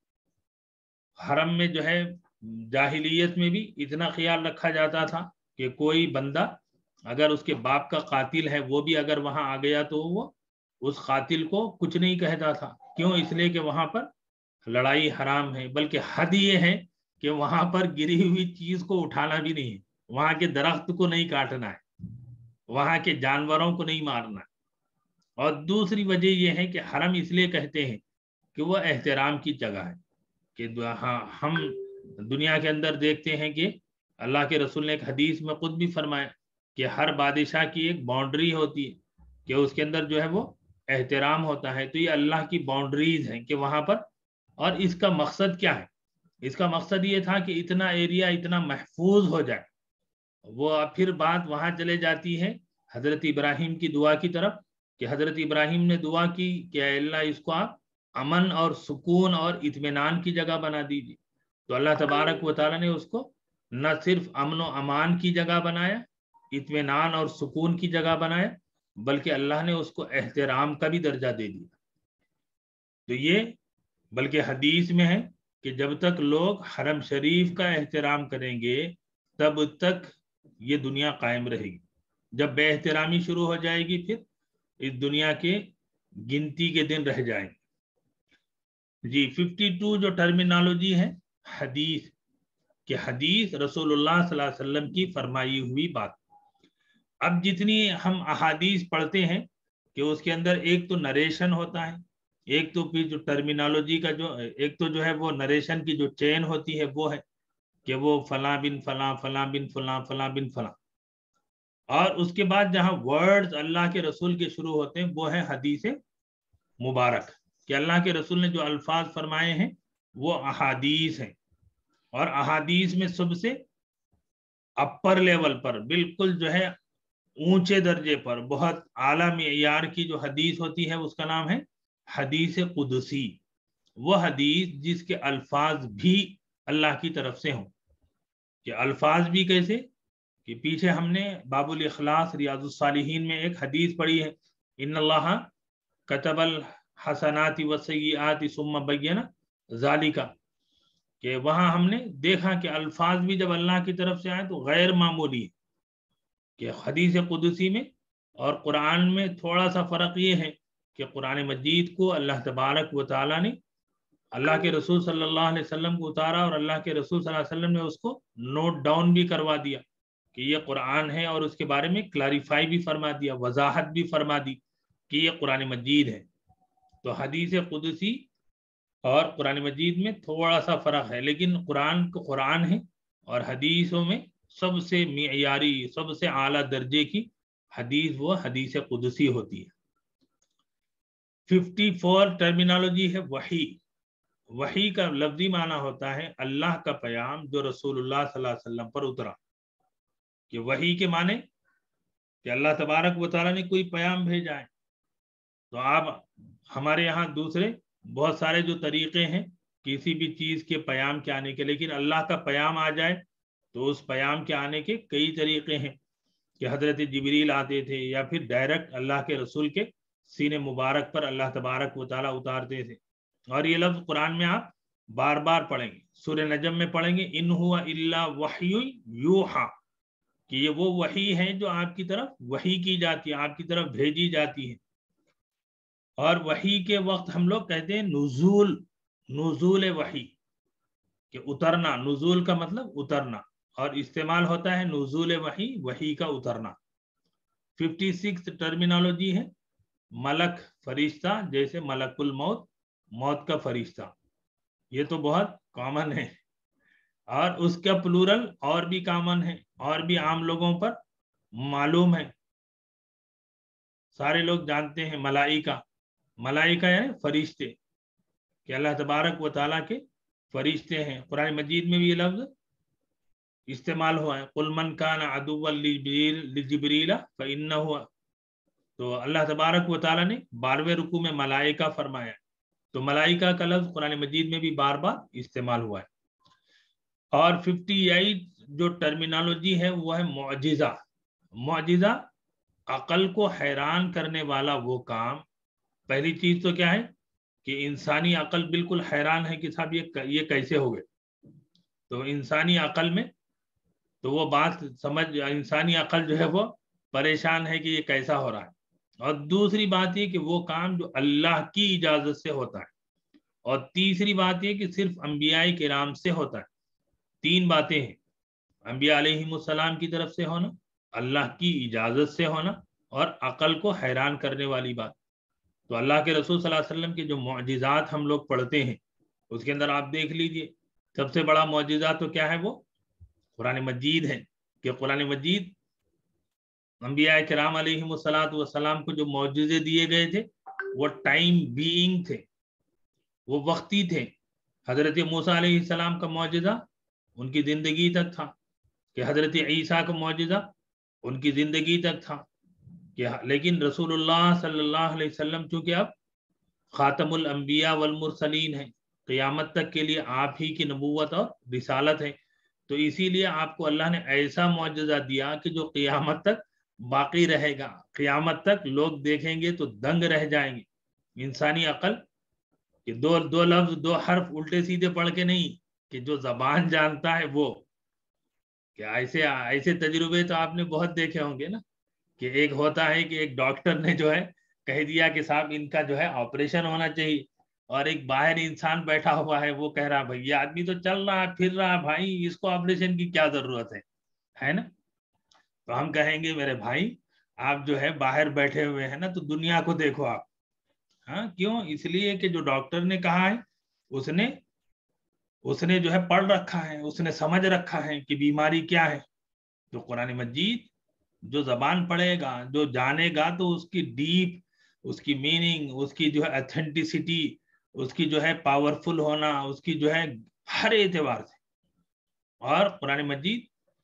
حرم میں جو ہے جاہلیت میں بھی اتنا خیال رکھا جاتا تھا کہ کوئی بندہ اگر اس کے باپ کا قاتل ہے وہ بھی اگر وہاں آ گیا تو وہ اس قاتل کو کچھ نہیں کہتا تھا، کیوں؟ اس لیے کہ وہاں پر لڑائی حرام ہے، بلکہ حد یہ ہے کہ وہاں پر گری ہوئی چیز کو اٹھانا بھی نہیں ہے، وہاں کے درخت کو نہیں کاٹنا ہے، وہاں کے جانوروں کو نہیں مارنا ہے۔ اور دوسری وجہ یہ ہے کہ حرم اس لیے کہتے ہیں کہ وہ احترام کی جگہ ہے، کہ ہم دنیا کے اندر دیکھتے ہیں کہ اللہ کے رسول نے ایک حدیث میں خود بھی فرمایا کہ ہر بادشاہ کی ایک باؤنڈری ہوتی ہے کہ اس کے اندر جو ہے وہ احترام ہوتا ہے، تو یہ اللہ کی باؤنڈریز ہیں کہ وہاں پر۔ اور اس کا مقصد کیا ہے؟ اس کا مقصد یہ تھا کہ اتنا ایریا اتنا محفوظ ہو جائے۔ وہ پھر بات وہاں چلے جاتی ہے حضرت ابراہیم کی دعا کی طرف، کہ حضرت ابراہیم نے دعا کی کہ اے اللہ اس کو آپ امن اور سکون اور اطمینان کی جگہ بنا دیجیے۔ تو اللہ تبارک و تعالیٰ نے اس کو نہ صرف امن و امان کی جگہ بنایا، اطمینان اور سکون کی جگہ بنایا، بلکہ اللہ نے اس کو احترام کا بھی درجہ دے دیا۔ تو یہ بلکہ حدیث میں ہے کہ جب تک لوگ حرم شریف کا احترام کریں گے تب تک یہ دنیا قائم رہے گی۔ جب بے احترامی شروع ہو جائے گی پھر اس دنیا کے گنتی کے دن رہ جائیں گے۔ جی ففٹی ٹو جو ٹرمینالوجی ہے حدیث، کہ حدیث رسول اللہ صلی اللہ علیہ وسلم کی فرمائی ہوئی بات۔ اب جتنی ہم احادیث پڑھتے ہیں کہ اس کے اندر ایک تو نریشن ہوتا ہے، ایک تو پھر جو ٹرمینالوجی کا جو ایک تو جو ہے وہ نریشن کی جو چین ہوتی ہے وہ ہے کہ وہ فلاں بن فلاں فلاں بن فلاں فلاں بن فلاں، اور اس کے بعد جہاں ورڈز اللہ کے رسول کے شروع ہوتے ہیں وہ ہے حدیث مبارک، کہ اللہ کے رسول نے جو الفاظ فرمائے ہیں وہ احادیث ہیں۔ اور احادیث میں سب سے اپر لیول پر، بالکل جو ہے اونچے درجے پر، بہت اعلیٰ معیار کی جو حدیث ہوتی ہے اس کا نام ہے حدیث قدسی۔ وہ حدیث جس کے الفاظ بھی اللہ کی طرف سے ہوں، کہ الفاظ بھی کیسے کہ پیچھے ہم نے باب الاخلاص ریاض الصالحین میں ایک حدیث پڑھی ہے، ان اللہ کتب الحسنات والسیئات ثم بین ذالک، کہ وہاں ہم نے دیکھا کہ الفاظ بھی جب اللہ کی طرف سے آئے تو غیر معمولی ہے، کہ حدیث قدسی میں اور قرآن میں تھوڑا سا فرق یہ ہے کہ قرآن مجید کو اللہ تبارک و تعالیٰ نے اللہ کے رسول صلی اللہ علیہ وسلم کو اتارا، اور اللہ کے رسول صلی اللہ علیہ وسلم نے اس کو نوٹ ڈاؤن بھی کروا دیا کہ یہ قرآن ہے، اور اس کے بارے میں کلیریفائی بھی فرما دیا، وضاحت بھی فرما دی کہ یہ قرآن مجید ہے۔ تو حدیث قدسی اور قرآن مجید میں تھوڑا سا فرق ہے، لیکن قرآن کو قرآن ہے، اور حدیثوں میں سب سے معیاری سب سے اعلیٰ درجے کی حدیث وہ حدیث قدسی ہوتی ہے۔ ففٹی فور ٹرمینالوجی ہے وحی۔ وحی کا لفظی معنی ہوتا ہے اللہ کا پیام جو رسول اللہ صلی اللہ علیہ وسلم پر اترا، کہ وحی کے معنی کہ اللہ تبارک و تعالیٰ نے کوئی پیام بھیجا ہے۔ تو آپ ہمارے یہاں دوسرے بہت سارے جو طریقے ہیں کسی بھی چیز کے پیام کے آنے کے، لیکن اللہ کا پیام آ جائے تو اس پیام کے آنے کے کئی طریقے ہیں، کہ حضرت جبریل آتے تھے، یا پھر ڈائریکٹ اللہ کے رسول کے سینے مبارک پر اللہ تبارک و تعالیٰ اتارتے تھے۔ اور یہ لفظ قرآن میں آپ بار بار پڑھیں گے، سورہ نجم میں پڑھیں گے ان ہوا الا وحی یوحا، کہ یہ وہ وحی ہے جو آپ کی طرف وحی کی جاتی ہے، آپ کی طرف بھیجی جاتی ہے۔ اور وحی کے وقت ہم لوگ کہتے ہیں نزول، نزول وحی، کہ اترنا، نزول کا مطلب اترنا، اور استعمال ہوتا ہے نزول وحی، وحی کا اترنا۔ ففٹی سکس ٹرمینالوجی ہے ملک، فرشتہ، جیسے ملک الموت، موت کا فرشتہ، یہ تو بہت کامن ہے، اور اس کا پلورل اور بھی کامن ہے، اور بھی عام لوگوں پر معلوم ہے، سارے لوگ جانتے ہیں ملائکہ۔ ملائکہ یعنی فرشتے، کہ اللہ تبارک و تعالیٰ کے فرشتے ہیں۔ قرآن مجید میں بھی یہ لفظ استعمال ہوا ہے، قُلْ مَنْ كَانَ عَدُوًّا لِجِبْرِيلَ فَإِنَّهُ، تو اللہ تبارک و تعالیٰ نے بارہویں رکوع میں ملائکہ فرمایا، تو ملائکہ کا لفظ قرآن مجید میں بھی بار بار استعمال ہوا ہے۔ اور ففٹی ایٹ جو ٹرمینالوجی ہے وہ ہے معجزہ۔ معجزہ عقل کو حیران کرنے والا وہ کام۔ پہلی چیز تو کیا ہے کہ انسانی عقل بالکل حیران ہے کہ صاحب یہ یہ کیسے ہو گئے، تو انسانی عقل میں تو وہ بات سمجھ، انسانی عقل جو ہے وہ پریشان ہے کہ یہ کیسا ہو رہا ہے۔ اور دوسری بات یہ کہ وہ کام جو اللہ کی اجازت سے ہوتا ہے، اور تیسری بات یہ کہ صرف انبیاء کرام سے ہوتا ہے۔ تین باتیں ہیں، انبیاء علیہم السلام کی طرف سے ہونا، اللہ کی اجازت سے ہونا، اور عقل کو حیران کرنے والی بات۔ تو اللہ کے رسول صلی اللہ علیہ وسلم کے جو معجزات ہم لوگ پڑھتے ہیں اس کے اندر آپ دیکھ لیجئے، سب سے بڑا معجزہ تو کیا ہے، وہ قرآن مجید ہے، کہ قرآن مجید انبیاء کرام علیہم السلام کو جو معجزے دیے گئے تھے وہ ٹائم بینگ تھے، وہ وقتی تھے۔ حضرت موسیٰ علیہ السلام کا معجزہ ان کی زندگی تک تھا، کہ حضرت عیسیٰ کا معجزہ ان کی زندگی تک تھا، کہ لیکن رسول اللہ صلی اللہ علیہ وسلم چونکہ اب خاتم الانبیاء والمرسلین ہیں، قیامت تک کے لیے آپ ہی کی نبوت اور رسالت ہے، تو اسی لیے آپ کو اللہ نے ایسا معجزہ دیا کہ جو قیامت تک باقی رہے گا، قیامت تک لوگ دیکھیں گے تو دنگ رہ جائیں گے۔ انسانی عقل کہ دو دو لفظ دو حرف الٹے سیدھے پڑھ کے نہیں، کہ جو زبان جانتا ہے وہ، کہ ایسے ایسے تجربے تو آپ نے بہت دیکھے ہوں گے نا، کہ ایک ہوتا ہے کہ ایک ڈاکٹر نے جو ہے کہہ دیا کہ صاحب ان کا جو ہے آپریشن ہونا چاہیے، اور ایک باہر انسان بیٹھا ہوا ہے وہ کہہ رہا بھائی یہ آدمی تو چل رہا ہے پھر رہا، بھائی اس کو آپریشن کی کیا ضرورت ہے ہے نا؟ تو ہم کہیں گے میرے بھائی آپ جو ہے باہر بیٹھے ہوئے ہیں نا، تو دنیا کو دیکھو آپ، ہاں کیوں؟ اس لیے کہ جو ڈاکٹر نے کہا ہے اس نے اس نے جو ہے پڑھ رکھا ہے، اس نے سمجھ رکھا ہے کہ بیماری کیا ہے۔ تو قرآن مجید جو زبان پڑھے گا، جو جانے گا، تو اس کی ڈیپ، اس کی میننگ، اس کی جو ہے ایتھینٹسٹی، اس کی جو ہے پاورفل ہونا، اس کی جو ہے ہر اعتبار سے۔ اور قرآن مجید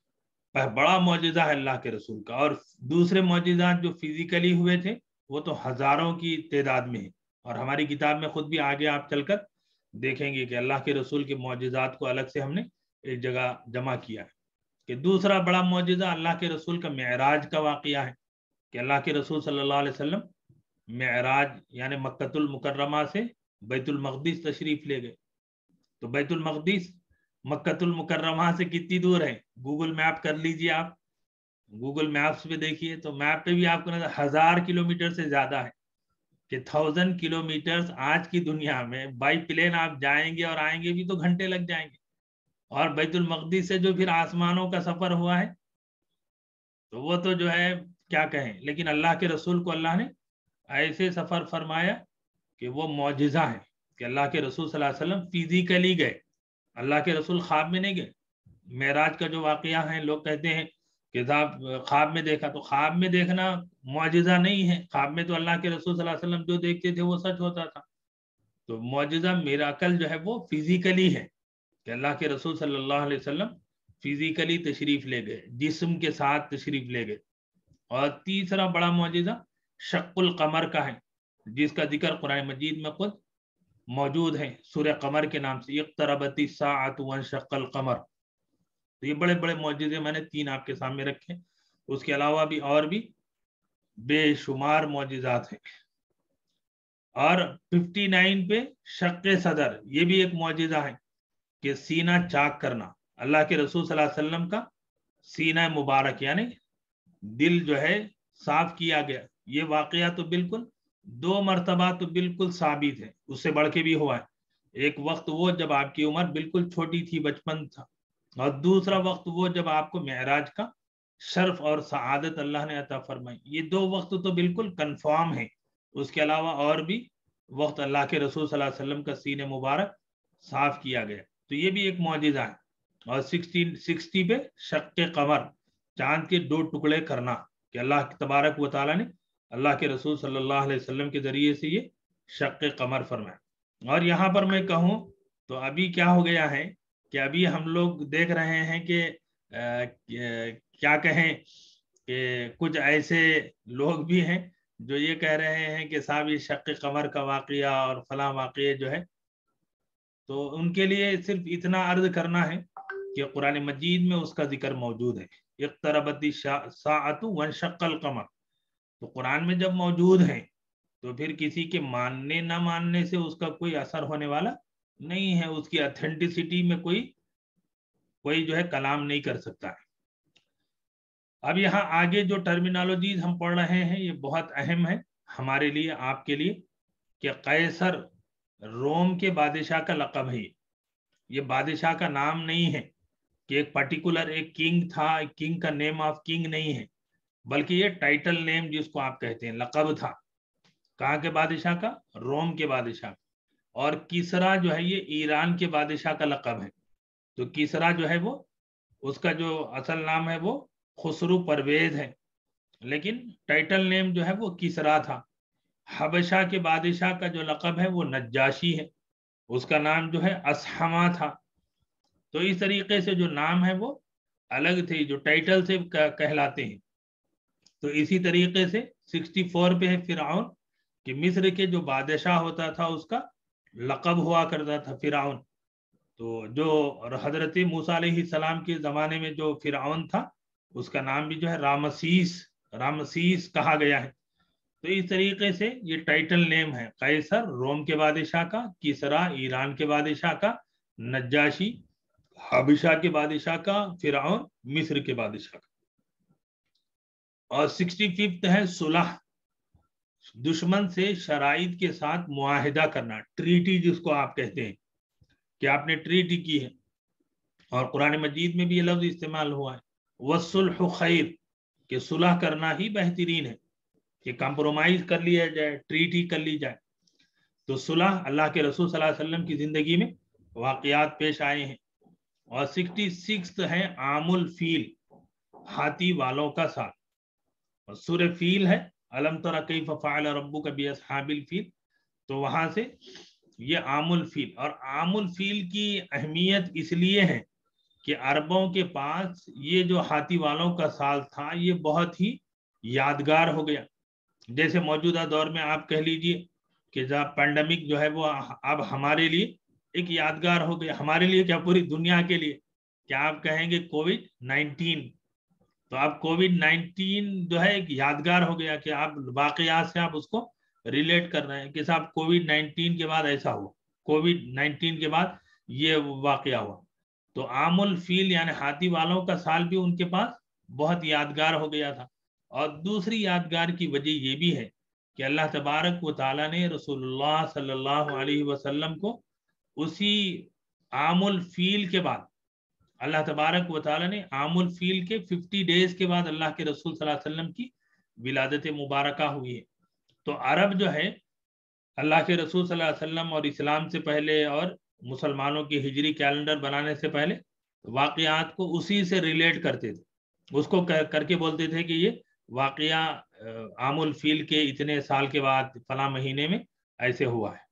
بڑا معجزہ ہے اللہ کے رسول کا۔ اور دوسرے معجزات جو فزیکلی ہوئے تھے وہ تو ہزاروں کی تعداد میں ہیں، اور ہماری کتاب میں خود بھی آگے آپ چل کر دیکھیں گے کہ اللہ کے رسول کے معجزات کو الگ سے ہم نے ایک جگہ جمع کیا ہے۔ کہ دوسرا بڑا معجزہ اللہ کے رسول کا معراج کا واقعہ ہے کہ اللہ کے رسول صلی اللہ علیہ وسلم معراج یعنی مکۃ المکرمہ سے بیت المقدس تشریف لے گئے. تو بیت المقدس مکۃ المکرمہ سے کتنی دور ہے؟ گوگل میپ کر لیجئے آپ، گوگل میپس پہ دیکھیے تو میپ پہ بھی آپ کو نظر ہزار کلومیٹر سے زیادہ ہے کہ تھاؤزینڈ کلومیٹرز آج کی دنیا میں بائی پلین آپ جائیں گے اور آئیں گے بھی تو گھنٹے لگ جائیں گے. اور بیت المقدس سے جو پھر آسمانوں کا سفر ہوا ہے تو وہ تو جو ہے کیا کہیں. لیکن اللہ کے رسول کو اللہ نے ایسے سفر فرمایا کہ وہ معجزہ ہے کہ اللہ کے رسول صلی اللہ علیہ وسلم فزیکلی گئے. اللہ کے رسول خواب میں نہیں گئے. معراج کا جو واقعہ ہے لوگ کہتے ہیں کہ صاحب خواب میں دیکھا، تو خواب میں دیکھنا معجزہ نہیں ہے. خواب میں تو اللہ کے رسول صلی اللہ علیہ وسلم جو دیکھتے تھے وہ سچ ہوتا تھا. تو معجزہ میراکل جو ہے وہ فزیکلی ہے کہ اللہ کے رسول صلی اللہ علیہ وسلم فزیکلی تشریف لے گئے، جسم کے ساتھ تشریف لے گئے. اور تیسرا بڑا معجزہ شق القمر کا ہے جس کا ذکر قرآن مجید میں خود موجود ہے سورہ قمر کے نام سے، اقتربت الساعۃ وانشق القمر. تو یہ بڑے بڑے معجزے میں نے تین آپ کے سامنے رکھے. اس کے علاوہ بھی اور بھی بے شمار معجزات ہیں. اور ففٹی نائن پہ شق صدر، یہ بھی ایک معجزہ ہے کہ سینہ چاک کرنا. اللہ کے رسول صلی اللہ علیہ وسلم کا سینہ مبارک یعنی دل جو ہے صاف کیا گیا. یہ واقعہ تو بالکل دو مرتبہ تو بالکل ثابت ہے، اس سے بڑھ کے بھی ہوا ہے. ایک وقت وہ جب آپ کی عمر بالکل چھوٹی تھی، بچپن تھا، اور دوسرا وقت وہ جب آپ کو معراج کا شرف اور سعادت اللہ نے عطا فرمائی. یہ دو وقت تو بالکل کنفرم ہے. اس کے علاوہ اور بھی وقت اللہ کے رسول صلی اللہ علیہ وسلم کا سینہ مبارک صاف کیا گیا. تو یہ بھی ایک معجزہ ہے. اور سکسٹی سکسٹی پہ شق قمر، چاند کے دو ٹکڑے کرنا کہ اللہ تبارک و تعالیٰ نے اللہ کے رسول صلی اللہ علیہ وسلم کے ذریعے سے یہ شق قمر فرمایا. اور یہاں پر میں کہوں تو ابھی کیا ہو گیا ہے کہ ابھی ہم لوگ دیکھ رہے ہیں کہ کیا کہیں کہ کچھ ایسے لوگ بھی ہیں جو یہ کہہ رہے ہیں کہ صاحب یہ شق قمر کا واقعہ اور فلاں واقعہ جو ہے، تو ان کے لیے صرف اتنا عرض کرنا ہے کہ قرآن مجید میں اس کا ذکر موجود ہے، اقتربت الساعۃ وانشق القمر. تو قرآن میں جب موجود ہیں تو پھر کسی کے ماننے نہ ماننے سے اس کا کوئی اثر ہونے والا نہیں ہے. اس کی اتھینٹسٹی میں کوئی کوئی جو ہے کلام نہیں کر سکتا ہے. اب یہاں آگے جو ٹرمینالوجیز ہم پڑھ رہے ہیں یہ بہت اہم ہے ہمارے لیے، آپ کے لیے، کہ قیصر روم کے بادشاہ کا لقب ہے. یہ بادشاہ کا نام نہیں ہے کہ ایک پرٹیکولر ایک کنگ تھا، ایک کنگ کا نیم آف کنگ نہیں ہے، بلکہ یہ ٹائٹل نیم جس کو آپ کہتے ہیں، لقب تھا. کہاں کے بادشاہ کا؟ روم کے بادشاہ. اور کسرا جو ہے یہ ایران کے بادشاہ کا لقب ہے. تو کسرا جو ہے وہ اس کا جو اصل نام ہے وہ خسرو پرویز ہے، لیکن ٹائٹل نیم جو ہے وہ کسرا تھا. حبشہ کے بادشاہ کا جو لقب ہے وہ نجاشی ہے، اس کا نام جو ہے اسحما تھا. تو اس طریقے سے جو نام ہے وہ الگ تھے، جو ٹائٹل سے کہلاتے ہیں. تو اسی طریقے سے سکسٹی فور پہ ہے فرعون، کہ مصر کے جو بادشاہ ہوتا تھا اس کا لقب ہوا کرتا تھا فرعون. تو جو حضرت موسیٰ علیہ السلام کے زمانے میں جو فرعون تھا اس کا نام بھی جو ہے رامسیس رامسیس کہا گیا ہے. تو اس طریقے سے یہ ٹائٹل نیم ہے، قیصر روم کے بادشاہ کا، کسرا ایران کے بادشاہ کا، نجاشی حبشہ کے بادشاہ کا، فرعون مصر کے بادشاہ کا. اور سکسٹی ففتھ ہے صلح، دشمن سے شرائط کے ساتھ معاہدہ کرنا، ٹریٹی جس کو آپ کہتے ہیں کہ آپ نے ٹریٹی کی ہے. اور قرآن مجید میں بھی یہ لفظ استعمال ہوا ہے، وَالصُّلْحُ خَيْرٌ، کہ صلح کرنا ہی بہترین ہے، کہ کمپرومائز کر لیا جائے، ٹریٹی کر لی جائے. تو صلح اللہ کے رسول صلی اللہ علیہ وسلم کی زندگی میں واقعات پیش آئے ہیں. اور سکسٹی سکس ہے عام الفیل، ہاتھی والوں کا ساتھ. اور سورہ فیل ہے الم تر کیف فعل ربک باصحاب الفیل، تو وہاں سے یہ عام الفیل. اور عام الفیل کی اہمیت اس لیے ہے کہ عربوں کے پاس یہ جو ہاتھی والوں کا سال تھا یہ بہت ہی یادگار ہو گیا. جیسے موجودہ دور میں آپ کہہ لیجئے کہ جب پینڈیمک جو ہے وہ اب ہمارے لیے ایک یادگار ہو گیا، ہمارے لیے کیا پوری دنیا کے لیے. کیا آپ کہیں گے کووڈ نائنٹین، تو آپ کووڈ نائنٹین جو ہے ایک یادگار ہو گیا کہ آپ واقعات سے آپ اس کو ریلیٹ کر رہے ہیں کہ صاحب کووڈ نائنٹین کے بعد ایسا ہوا، کووڈ نائنٹین کے بعد یہ واقعہ ہوا. تو عام الفیل یعنی ہاتھی والوں کا سال بھی ان کے پاس بہت یادگار ہو گیا تھا. اور دوسری یادگار کی وجہ یہ بھی ہے کہ اللہ تبارک و تعالیٰ نے رسول اللہ صلی اللہ علیہ وسلم کو اسی عام الفیل کے بعد، اللہ تبارک و تعالیٰ نے عام الفیل کے ففٹی ڈیز کے بعد اللہ کے رسول صلی اللہ علیہ وسلم کی ولادت مبارکہ ہوئی ہے. تو عرب جو ہے اللہ کے رسول صلی اللہ علیہ وسلم اور اسلام سے پہلے اور مسلمانوں کی ہجری کیلنڈر بنانے سے پہلے واقعات کو اسی سے ریلیٹ کرتے تھے، اس کو کر کے بولتے تھے کہ یہ واقعہ عام الفیل کے اتنے سال کے بعد فلاں مہینے میں ایسے ہوا ہے.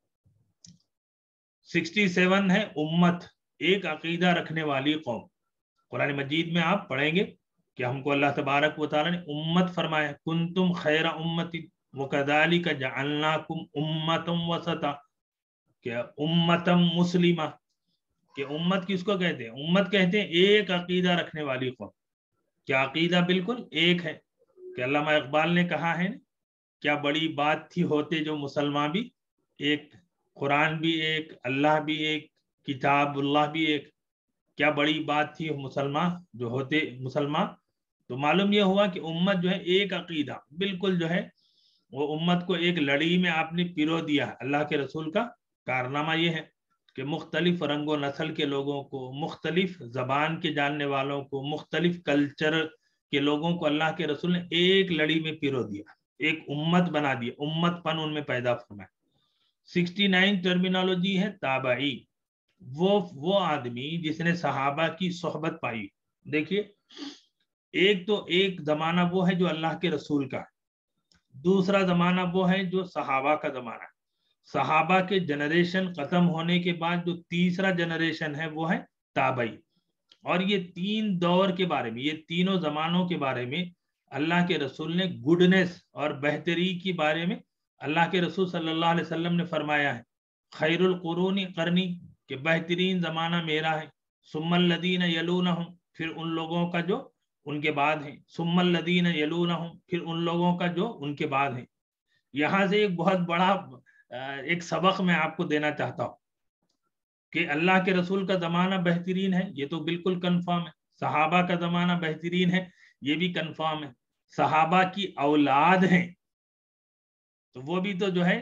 سکسٹی سیون ہے امت، ایک عقیدہ رکھنے والی قوم. قرآن مجید میں آپ پڑھیں گے کہ ہم کو اللہ تبارک و تعالیٰ نے امت فرمایا، کنتم خیر امت وکذالک جعلناکم امتا وسطا، کہ امتا مسلمہ، کہ امت کس کو کہتے ہیں؟ امت کہتے ہیں ایک عقیدہ رکھنے والی قوم. کیا عقیدہ بالکل ایک ہے، کہ علامہ اقبال نے کہا ہے کیا بڑی بات تھی ہوتے جو مسلمان بھی ایک، قرآن بھی ایک، اللہ بھی ایک، کتاب اللہ بھی ایک. کیا بڑی بات تھی مسلمان جو ہوتے مسلمان. تو معلوم یہ ہوا کہ امت جو ہے ایک عقیدہ بالکل جو ہے وہ امت کو ایک لڑی میں آپ نے پیرو دیا ہے. اللہ کے رسول کا کارنامہ یہ ہے کہ مختلف رنگ و نسل کے لوگوں کو، مختلف زبان کے جاننے والوں کو، مختلف کلچر کے لوگوں کو اللہ کے رسول نے ایک لڑی میں پیرو دیا، ایک امت بنا دیا، امت پن ان میں پیدا فرمایا. سکسٹی نائن ٹرمینالوجی ہے تابعی، وہ وہ آدمی جس نے صحابہ کی صحبت پائی. دیکھیے ایک تو ایک زمانہ وہ ہے جو اللہ کے رسول کا ہے، دوسرا زمانہ وہ ہے جو صحابہ کا زمانہ ہے. صحابہ کے جنریشن ختم ہونے کے بعد جو تیسرا جنریشن ہے وہ ہے تابعی. اور یہ تین دور کے بارے میں، یہ تینوں زمانوں کے بارے میں اللہ کے رسول نے گڈنس اور بہتری کے بارے میں اللہ کے رسول صلی اللہ علیہ وسلم نے فرمایا ہے، خیر القرون قرنی، کہ بہترین زمانہ میرا ہے، ثم الذین یلونہم، پھر ان لوگوں کا جو ان کے بعد ہیں، ثم الذین یلونہم، پھر ان لوگوں کا جو ان کے بعد ہیں. یہاں سے ایک بہت بڑا ایک سبق میں آپ کو دینا چاہتا ہوں کہ اللہ کے رسول کا زمانہ بہترین ہے، یہ تو بالکل کنفرم ہے. صحابہ کا زمانہ بہترین ہے، یہ بھی کنفرم ہے. صحابہ کی اولاد ہیں تو وہ بھی تو جو ہے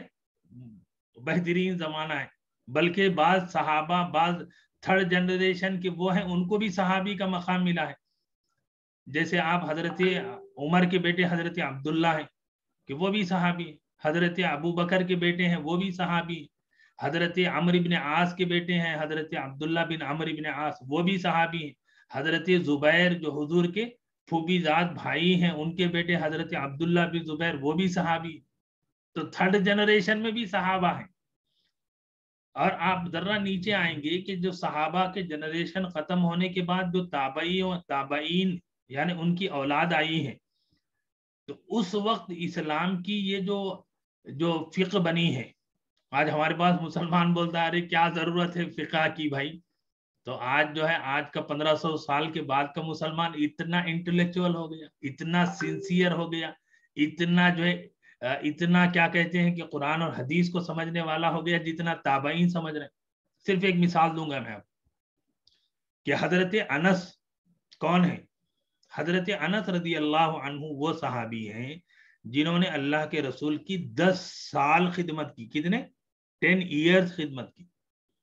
بہترین زمانہ ہے. بلکہ بعض صحابہ، بعض تھرڈ جنریشن کے وہ ہیں، ان کو بھی صحابی کا مقام ملا ہے. جیسے آپ حضرت عمر کے بیٹے حضرت عبداللہ ہیں کہ وہ بھی صحابی ہیں، حضرت ابو بکر کے بیٹے ہیں وہ بھی صحابی ہیں، حضرت عمرو بن عاص کے بیٹے ہیں حضرت عبداللہ بن عمرو بن عاص وہ بھی صحابی ہیں، حضرت زبیر جو حضور کے پھوپھی زاد بھائی ہیں ان کے بیٹے حضرت عبداللہ بن زبیر وہ بھی صحابی ہیں. تو تھرڈ جنریشن میں بھی صحابہ ہیں. اور آپ ذرا نیچے آئیں گے کہ جو صحابہ کے جنریشن ختم ہونے کے بعد جو تابعین تابعین یعنی ان کی اولاد آئی ہیں، تو اس وقت اسلام کی یہ جو جو فقہ بنی ہے. آج ہمارے پاس مسلمان بولتا ہے ارے کیا ضرورت ہے فقہ کی بھائی. تو آج جو ہے آج کا پندرہ سو سال کے بعد کا مسلمان اتنا انٹلیکچوئل ہو گیا، اتنا سنسیئر ہو گیا، اتنا جو ہے اتنا کیا کہتے ہیں کہ قرآن اور حدیث کو سمجھنے والا ہو گیا جتنا تابعین سمجھ رہے ہیں. صرف ایک مثال دوں گا میں آپ کہ حضرت انس کون ہے؟ حضرت انس رضی اللہ عنہ وہ صحابی ہیں جنہوں نے اللہ کے رسول کی دس سال خدمت کی. کتنے؟ ٹین ایئرز خدمت کی.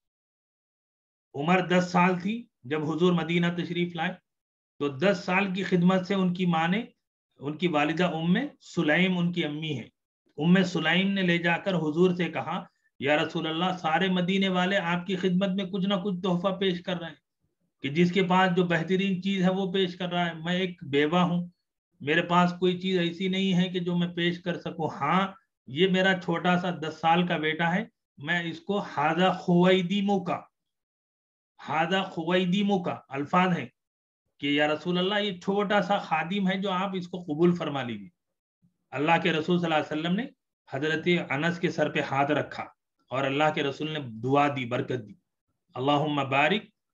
عمر دس سال تھی جب حضور مدینہ تشریف لائے، تو دس سال کی خدمت سے ان کی ماں نے، ان کی والدہ ام سلیم ان کی امی ہیں، ام سلیم نے لے جا کر حضور سے کہا یا رسول اللہ سارے مدینے والے آپ کی خدمت میں کچھ نہ کچھ تحفہ پیش کر رہے ہیں، کہ جس کے پاس جو بہترین چیز ہے وہ پیش کر رہا ہے. میں ایک بیوہ ہوں، میرے پاس کوئی چیز ایسی نہیں ہے کہ جو میں پیش کر سکوں. ہاں یہ میرا چھوٹا سا دس سال کا بیٹا ہے، میں اس کو ہاذا خویدیمو کا ہاذا خویدیمو کا الفاظ ہیں کہ یا رسول اللہ یہ چھوٹا سا خادم ہے جو آپ اس کو قبول فرما لیجیے. اللہ کے رسول صلی اللہ علیہ وسلم نے حضرت انس کے سر پہ ہاتھ رکھا اور اللہ کے رسول نے دعا دی، برکت دی، اللہم بارک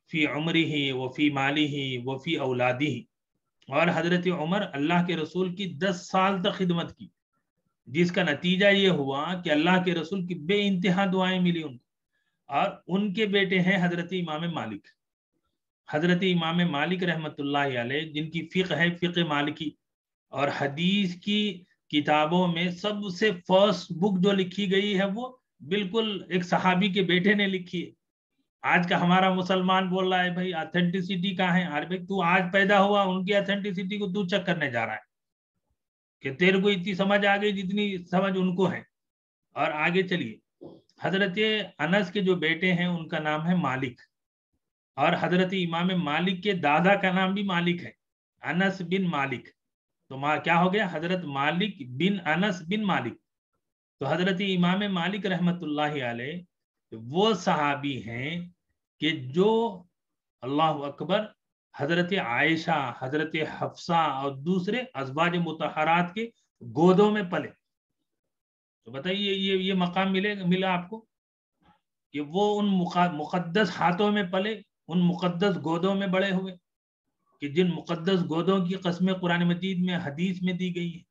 فی عمرہ وفی مالہ وفی اولادہ، اور حضرت عمر اللہ کے رسول کی دس سال تک خدمت کی، جس کا نتیجہ یہ ہوا کہ اللہ کے رسول کی بے انتہا دعائیں ملی ان کو. اور ان کے بیٹے ہیں حضرت امام مالک. حضرت امام مالک رحمۃ اللہ علیہ، جن کی فقہ ہے فقہ مالکی، اور حدیث کی کتابوں میں سب سے فرسٹ بک جو لکھی گئی ہے وہ بالکل ایک صحابی کے بیٹے نے لکھی ہے. آج کا ہمارا مسلمان بول رہا ہے بھائی اتھینٹسٹی کہاں ہے؟ ارے بھائی تو آج پیدا ہوا، ان کی اتھینٹسٹی کو تو چیک کرنے جا رہا ہے کہ تیرے کو اتنی سمجھ آ گئی جتنی سمجھ ان کو ہے. اور آگے چلیے، حضرت انس کے جو بیٹے ہیں ان کا نام ہے مالک، اور حضرت امام مالک کے دادا کا نام بھی مالک ہے، انس بن مالک. تو کیا ہو گیا؟ حضرت مالک بن انس بن مالک. تو حضرت امام مالک رحمت اللہ علیہ وہ صحابی ہیں کہ جو اللہ اکبر حضرت عائشہ، حضرت حفصہ اور دوسرے ازواج مطہرات کے گودوں میں پلے. تو بتائیے یہ یہ مقام ملے ملا آپ کو کہ وہ ان مقدس ہاتھوں میں پلے، ان مقدس گودوں میں بڑے ہوئے، کہ جن مقدس گودوں کی قسمیں قرآن مجید میں حدیث میں دی گئی ہے.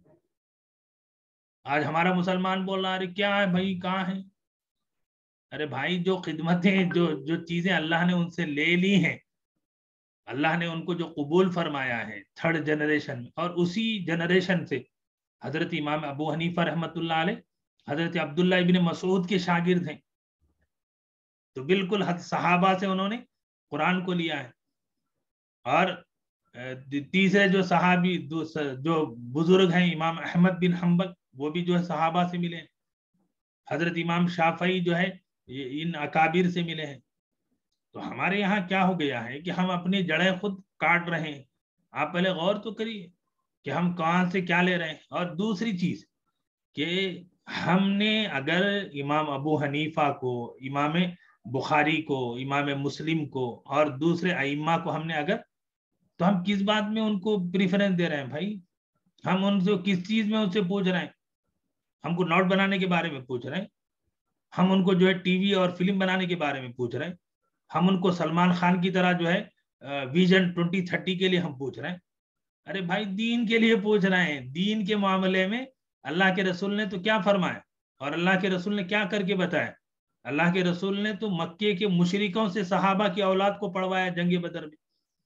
آج ہمارا مسلمان بول رہا ہے کیا ہے بھائی، کہاں ہے؟ ارے بھائی جو خدمتیں، جو جو چیزیں اللہ نے ان سے لے لی ہیں، اللہ نے ان کو جو قبول فرمایا ہے تھرڈ جنریشن میں، اور اسی جنریشن سے حضرت امام ابو حنیفہ رحمۃ اللہ علیہ حضرت عبداللہ ابن مسعود کے شاگرد ہیں. تو بالکل صحابہ سے انہوں نے قرآن کو لیا ہے. اور تیسرے جو صحابی جو بزرگ ہیں امام احمد بن حنبل، وہ بھی جو ہے صحابہ سے ملے ہیں. حضرت امام شافعی جو ہے ان اکابر سے ملے ہیں. تو ہمارے یہاں کیا ہو گیا ہے کہ ہم اپنی جڑیں خود کاٹ رہے ہیں. آپ پہلے غور تو کریے کہ ہم کہاں سے کیا لے رہے ہیں. اور دوسری چیز کہ ہم نے اگر امام ابو حنیفہ کو، امام بخاری کو، امام مسلم کو اور دوسرے ائمہ کو ہم نے اگر، تو ہم کس بات میں ان کو پریفرنس دے رہے ہیں بھائی؟ ہم ان سے کس چیز میں ان سے پوچھ رہے ہیں؟ ہم کو نوٹ بنانے کے بارے میں پوچھ رہے ہیں، ہم ان کو جو ہے ٹی وی اور فلم بنانے کے بارے میں پوچھ رہے ہیں، ہم ان کو سلمان خان کی طرح جو ہے ویژن ٹوئنٹی تھرٹی کے لیے ہم پوچھ رہے ہیں. ارے بھائی دین کے لیے پوچھ رہے ہیں. دین کے معاملے میں اللہ کے رسول نے تو کیا فرمایا، اور اللہ کے رسول نے کیا کر کے بتایا؟ اللہ کے رسول نے تو مکے کے مشرکوں سے صحابہ کی اولاد کو پڑھوایا جنگ بدر میں.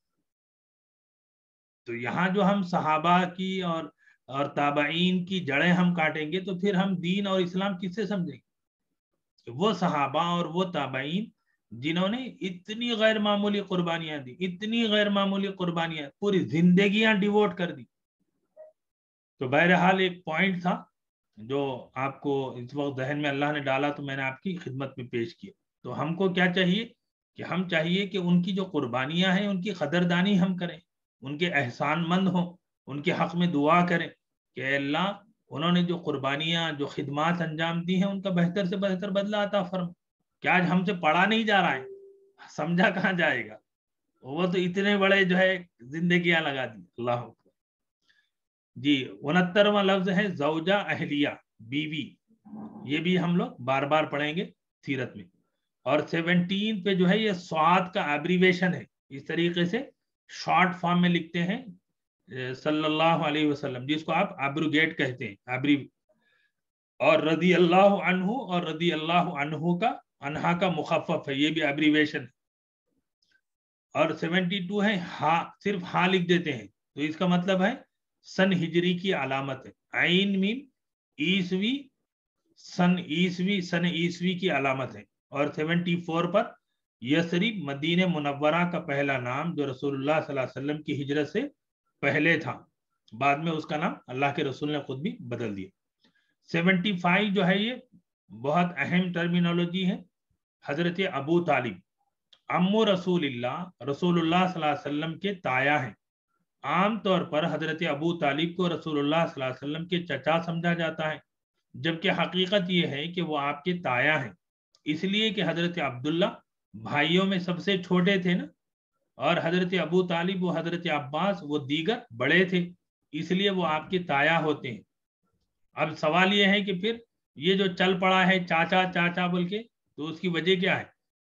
تو یہاں جو ہم صحابہ کی اور اور تابعین کی جڑیں ہم کاٹیں گے تو پھر ہم دین اور اسلام کس سے سمجھیں گے؟ وہ صحابہ اور وہ تابعین جنہوں نے اتنی غیر معمولی قربانیاں دی، اتنی غیر معمولی قربانیاں، پوری زندگیاں ڈیووٹ کر دی. تو بہرحال ایک پوائنٹ تھا جو آپ کو اس وقت ذہن میں اللہ نے ڈالا تو میں نے آپ کی خدمت میں پیش کیا. تو ہم کو کیا چاہیے کہ ہم چاہیے کہ ان کی جو قربانیاں ہیں ان کی قدردانی ہم کریں، ان کے احسان مند ہوں، ان کے حق میں دعا کریں کہ اے اللہ انہوں نے جو قربانیاں، جو خدمات انجام دی ہیں ان کا بہتر سے بہتر بدلہ عطا فرما. کہ آج ہم سے پڑھا نہیں جا رہا ہے، سمجھا کہاں جائے گا؟ وہ تو اتنے بڑے جو ہے زندگیاں لگا دی. اللہ جی. انہترواں لفظ ہے زوجہ اہلیہ، بیوی. یہ بھی ہم لوگ بار بار پڑھیں گے سیرت میں. اور سیونٹین پہ جو ہے یہ سعاد کا ایبریویشن ہے، اس طریقے سے شارٹ فارم میں لکھتے ہیں صلی اللہ علیہ وسلم، جس کو آپ ایبروگیٹ کہتے ہیں، ایبری. اور رضی اللہ عنہ اور رضی اللہ عنہ کا انہا کا مخفف ہے، یہ بھی ایبریویشن. اور سیونٹی ٹو ہے ہا، صرف ہا لکھ دیتے ہیں، تو اس کا مطلب ہے سن ہجری کی علامت ہے. عین میم عیسوی، سن عیسوی، سن عیسوی کی علامت ہے. اور سیونٹی فور پر یثرب مدینہ منورہ کا پہلا نام جو رسول اللہ صلی اللہ علیہ وسلم کی ہجرت سے پہلے تھا، بعد میں اس کا نام اللہ کے رسول نے خود بھی بدل دیا. سیونٹی فائیو جو ہے یہ بہت اہم ٹرمینالوجی ہے. حضرت ابو طالب امو رسول اللہ، رسول اللہ صلی اللہ علیہ وسلم کے تایا ہیں. عام طور پر حضرت ابو طالب کو رسول اللہ صلی اللہ علیہ وسلم کے چچا سمجھا جاتا ہے، جبکہ حقیقت یہ ہے کہ وہ آپ کے تایا ہیں، اس لیے کہ حضرت عبداللہ بھائیوں میں سب سے چھوٹے تھے نا، اور حضرت ابو طالب و حضرت عباس وہ دیگر بڑے تھے، اس لیے وہ آپ کے تایا ہوتے ہیں. اب سوال یہ ہے کہ پھر یہ جو چل پڑا ہے چاچا چاچا بول کے، تو اس کی وجہ کیا ہے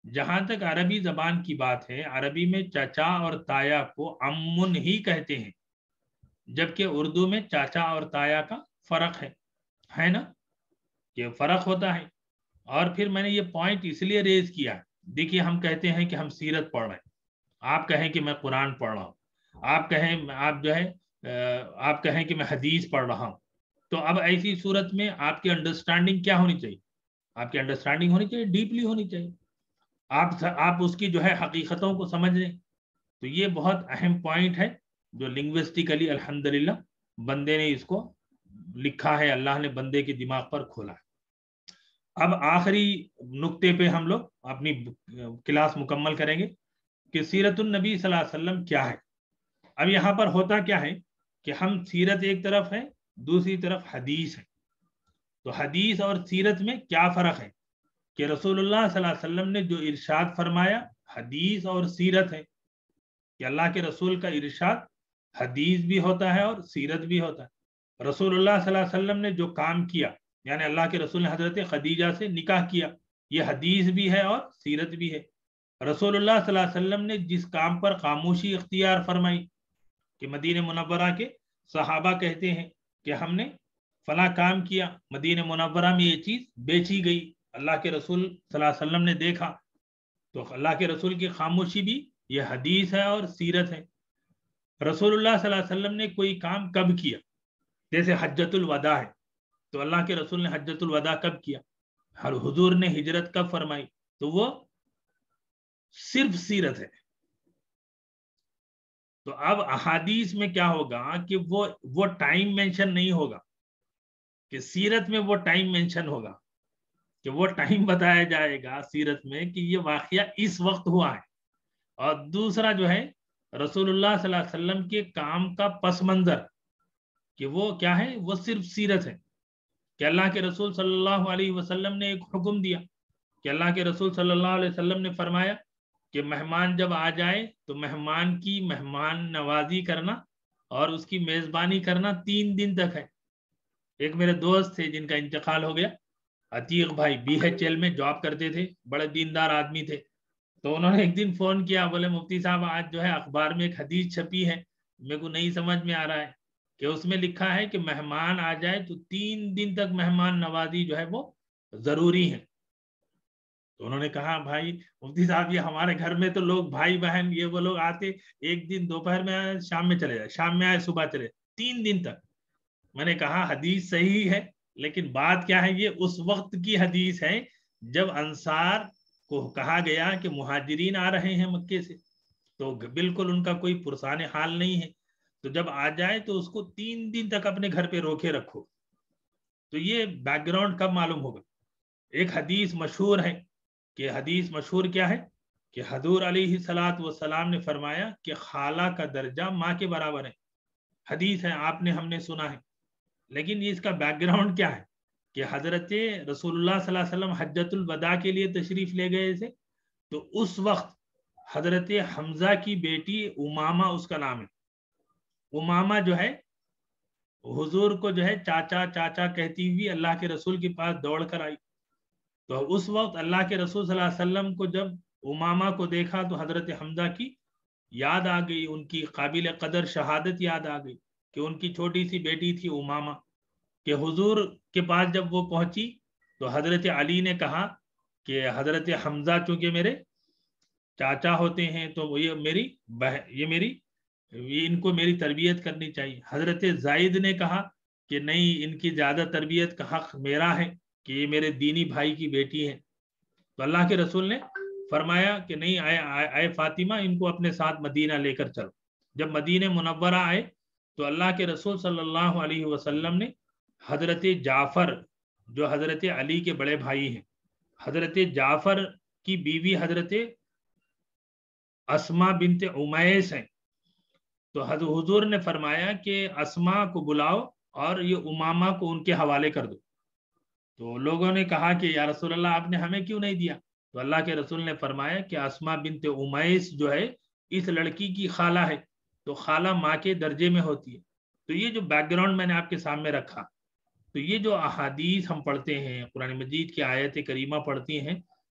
جہاں تک عربی زبان کی بات ہے، عربی میں چچا اور تایا کو عمن ہی کہتے ہیں، جبکہ اردو میں چاچا اور تایا کا فرق ہے ہے نا، یہ فرق ہوتا ہے۔ اور پھر میں نے یہ پوائنٹ اس لیے ریز کیا، دیکھیے ہم کہتے ہیں کہ ہم سیرت پڑھ رہے ہیں، آپ کہیں کہ میں قرآن پڑھ رہا ہوں، آپ کہیں آپ جو ہے آپ کہیں کہ میں حدیث پڑھ رہا ہوں، تو اب ایسی صورت میں آپ کی انڈرسٹینڈنگ کیا ہونی چاہیے؟ آپ کی انڈرسٹینڈنگ ہونی چاہیے، ڈیپلی ہونی چاہیے، آپ آپ اس کی جو ہے حقیقتوں کو سمجھ لیں۔ تو یہ بہت اہم پوائنٹ ہے جو لنگوسٹیکلی الحمدللہ بندے نے اس کو لکھا ہے، اللہ نے بندے کے دماغ پر کھولا ہے۔ اب آخری نقطے پہ ہم لوگ اپنی کلاس مکمل کریں گے کہ سیرت النبی صلی اللہ علیہ وسلم کیا ہے۔ اب یہاں پر ہوتا کیا ہے کہ ہم سیرت ایک طرف ہے، دوسری طرف حدیث ہے، تو حدیث اور سیرت میں کیا فرق ہے کہ رسول اللہ صلی اللہ علیہ وسلم نے جو ارشاد فرمایا حدیث اور سیرت ہے، کہ اللہ کے رسول کا ارشاد حدیث بھی ہوتا ہے اور سیرت بھی ہوتا ہے۔ رسول اللہ صلی اللہ علیہ وسلم نے جو کام کیا، یعنی اللہ کے رسول نے حضرت خدیجہ سے نکاح کیا، یہ حدیث بھی ہے اور سیرت بھی ہے۔ رسول اللہ صلی اللہ علیہ وسلم نے جس کام پر خاموشی اختیار فرمائی، کہ مدینہ منورہ کے صحابہ کہتے ہیں کہ ہم نے فلاں کام کیا، مدینہ منورہ میں یہ چیز بیچی گئی، اللہ کے رسول صلی اللہ علیہ وسلم نے دیکھا، تو اللہ کے رسول کی خاموشی بھی یہ حدیث ہے اور سیرت ہے۔ رسول اللہ صلی اللہ علیہ وسلم نے کوئی کام کب کیا، جیسے حجۃ الوداع ہے، تو اللہ کے رسول نے حجۃ الوداع کب کیا، ہر حضور نے ہجرت کب فرمائی، تو وہ صرف سیرت ہے۔ تو اب احادیث میں کیا ہوگا کہ وہ وہ ٹائم مینشن نہیں ہوگا، کہ سیرت میں وہ ٹائم مینشن ہوگا، کہ وہ ٹائم بتایا جائے گا سیرت میں کہ یہ واقعہ اس وقت ہوا ہے۔ اور دوسرا جو ہے رسول اللہ صلی اللہ علیہ وسلم کے کام کا پس منظر، کہ وہ کیا ہے، وہ صرف سیرت ہے، کہ اللہ کے رسول صلی اللہ علیہ وسلم نے ایک حکم دیا، کہ اللہ کے رسول صلی اللہ علیہ وسلم نے فرمایا کہ مہمان جب آ جائے تو مہمان کی مہمان نوازی کرنا اور اس کی میزبانی کرنا تین دن تک ہے۔ ایک میرے دوست تھے جن کا انتقال ہو گیا، عتیق بھائی، بی ایچ ایل میں جاب کرتے تھے، بڑے دیندار آدمی تھے، تو انہوں نے ایک دن فون کیا، بولے مفتی صاحب آج جو ہے اخبار میں ایک حدیث چھپی ہے، میرے کو نہیں سمجھ میں آ رہا ہے، کہ اس میں لکھا ہے کہ مہمان آ جائے تو تین دن تک مہمان نوازی جو ہے وہ ضروری ہے۔ تو انہوں نے کہا بھائی مفتی صاحب یہ ہمارے گھر میں تو لوگ بھائی بہن یہ وہ لوگ آتے، ایک دن دوپہر میں آئے شام میں چلے جائے، شام میں آئے صبح چلے، تین دن تک۔ میں نے کہا حدیث صحیح ہے، لیکن بات کیا ہے، یہ اس وقت کی حدیث ہے جب انصار کو کہا گیا کہ مہاجرین آ رہے ہیں مکے سے، تو بالکل ان کا کوئی پرسان حال نہیں ہے، تو جب آ جائے تو اس کو تین دن تک اپنے گھر پہ روکے رکھو۔ تو یہ بیک گراؤنڈ کب معلوم ہوگا؟ ایک حدیث مشہور ہے، کہ حدیث مشہور کیا ہے کہ حضور علیہ الصلوۃ والسلام نے فرمایا کہ خالہ کا درجہ ماں کے برابر ہے، حدیث ہے، آپ نے ہم نے سنا ہے، لیکن یہ اس کا بیک گراؤنڈ کیا ہے کہ حضرت رسول اللہ صلی اللہ علیہ وسلم حجۃ الوداع کے لیے تشریف لے گئے تھے، تو اس وقت حضرت حمزہ کی بیٹی امامہ اس کا نام ہے، امامہ جو ہے حضور کو جو ہے چاچا چاچا کہتی ہوئی اللہ کے رسول کے پاس دوڑ کر آئی۔ تو اس وقت اللہ کے رسول صلی اللہ علیہ وسلم کو جب امامہ کو دیکھا تو حضرت حمزہ کی یاد آ گئی، ان کی قابل قدر شہادت یاد آ گئی، کہ ان کی چھوٹی سی بیٹی تھی امامہ، کہ حضور کے پاس جب وہ پہنچی تو حضرت علی نے کہا کہ حضرت حمزہ چونکہ میرے چاچا ہوتے ہیں تو یہ میری یہ میری یہ ان کو میری تربیت کرنی چاہیے۔ حضرت زائد نے کہا کہ نہیں، ان کی زیادہ تربیت کا حق میرا ہے، کہ یہ میرے دینی بھائی کی بیٹی ہے۔ تو اللہ کے رسول نے فرمایا کہ نہیں، آئے آئے فاطمہ، ان کو اپنے ساتھ مدینہ لے کر چلو۔ جب مدینہ منورہ آئے تو اللہ کے رسول صلی اللہ علیہ وسلم نے حضرت جعفر، جو حضرت علی کے بڑے بھائی ہیں، حضرت جعفر کی بیوی حضرت اسما بنت امیس ہیں، تو حضور نے فرمایا کہ اسما کو بلاؤ اور یہ امامہ کو ان کے حوالے کر دو۔ تو لوگوں نے کہا کہ یا رسول اللہ آپ نے ہمیں کیوں نہیں دیا؟ تو اللہ کے رسول نے فرمایا کہ اسما بنت امیس جو ہے اس لڑکی کی خالہ ہے، تو خالہ ماں کے درجے میں ہوتی ہے۔ تو یہ جو بیک گراؤنڈ میں نے آپ کے سامنے رکھا، تو یہ جو احادیث ہم پڑھتے ہیں، قرآن مجید کی آیت کریمہ پڑھتے ہیں،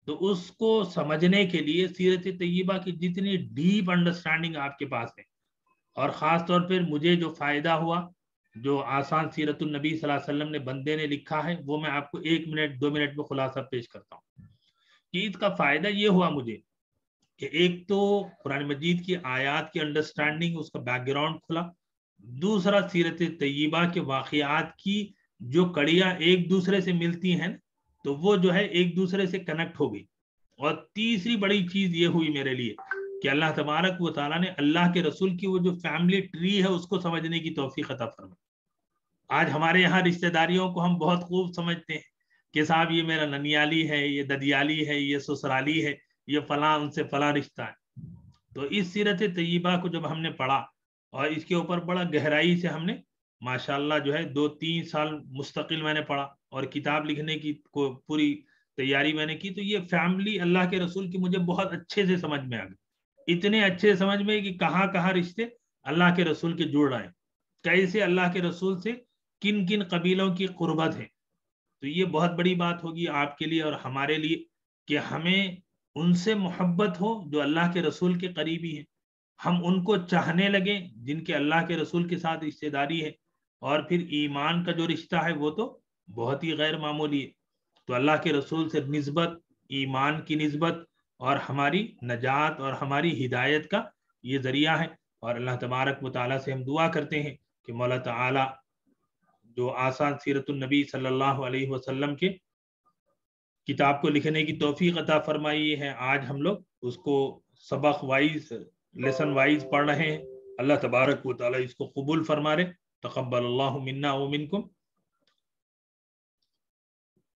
تو اس کو سمجھنے کے لیے سیرت طیبہ کی جتنی ڈیپ انڈرسٹینڈنگ آپ کے پاس ہے، اور خاص طور پر مجھے جو فائدہ ہوا، جو آسان سیرت النبی صلی اللہ علیہ وسلم نے بندے نے لکھا ہے، وہ میں آپ کو ایک منٹ دو منٹ میں خلاصہ پیش کرتا ہوں کہ اس کا فائدہ یہ ہوا مجھے کہ ایک تو قرآن مجید کی آیات کی انڈرسٹینڈنگ، اس کا بیک گراؤنڈ کھلا، دوسرا سیرت طیبہ کے واقعات کی جو کڑیاں ایک دوسرے سے ملتی ہیں تو وہ جو ہے ایک دوسرے سے کنیکٹ ہو گئی، اور تیسری بڑی چیز یہ ہوئی میرے لیے کہ اللہ تبارک و تعالیٰ نے اللہ کے رسول کی وہ جو فیملی ٹری ہے اس کو سمجھنے کی توفیق عطا فرمائی۔ آج ہمارے یہاں رشتہ داریوں کو ہم بہت خوب سمجھتے ہیں کہ صاحب یہ میرا ننیالی ہے، یہ ددیالی ہے، یہ سسرالی ہے، یہ فلاں ان سے فلاں رشتہ ہے۔ تو اس سیرت طیبہ کو جب ہم نے پڑھا اور اس کے اوپر بڑا گہرائی سے ہم نے ماشاءاللہ جو ہے دو تین سال مستقل میں نے پڑھا اور کتاب لکھنے کی کو پوری تیاری میں نے کی، تو یہ فیملی اللہ کے رسول کی مجھے بہت اچھے سے سمجھ میں آ گئی، اتنے اچھے سمجھ میں کہ کہاں کہاں رشتے اللہ کے رسول کے جڑ رہے ہیں، کیسے اللہ کے رسول سے کن کن قبیلوں کی قربت ہے۔ تو یہ بہت بڑی بات ہوگی آپ کے لیے اور ہمارے لیے کہ ہمیں ان سے محبت ہو جو اللہ کے رسول کے قریبی ہیں، ہم ان کو چاہنے لگیں جن کے اللہ کے رسول کے ساتھ رشتہ داری ہے، اور پھر ایمان کا جو رشتہ ہے وہ تو بہت ہی غیر معمولی ہے۔ تو اللہ کے رسول سے نسبت، ایمان کی نسبت اور ہماری نجات اور ہماری ہدایت کا یہ ذریعہ ہے، اور اللہ تبارک و تعالیٰ سے ہم دعا کرتے ہیں کہ مولا تعالیٰ جو آسان سیرت النبی صلی اللہ علیہ وسلم کے کتاب کو لکھنے کی توفیق عطا فرمائی ہے، آج ہم لوگ اس کو سبق وائز، لیسن وائز پڑھ رہے ہیں۔ اللہ تبارک و تعالیٰ اس کو قبول فرما رہے، تقبل اللہ منا و منکم۔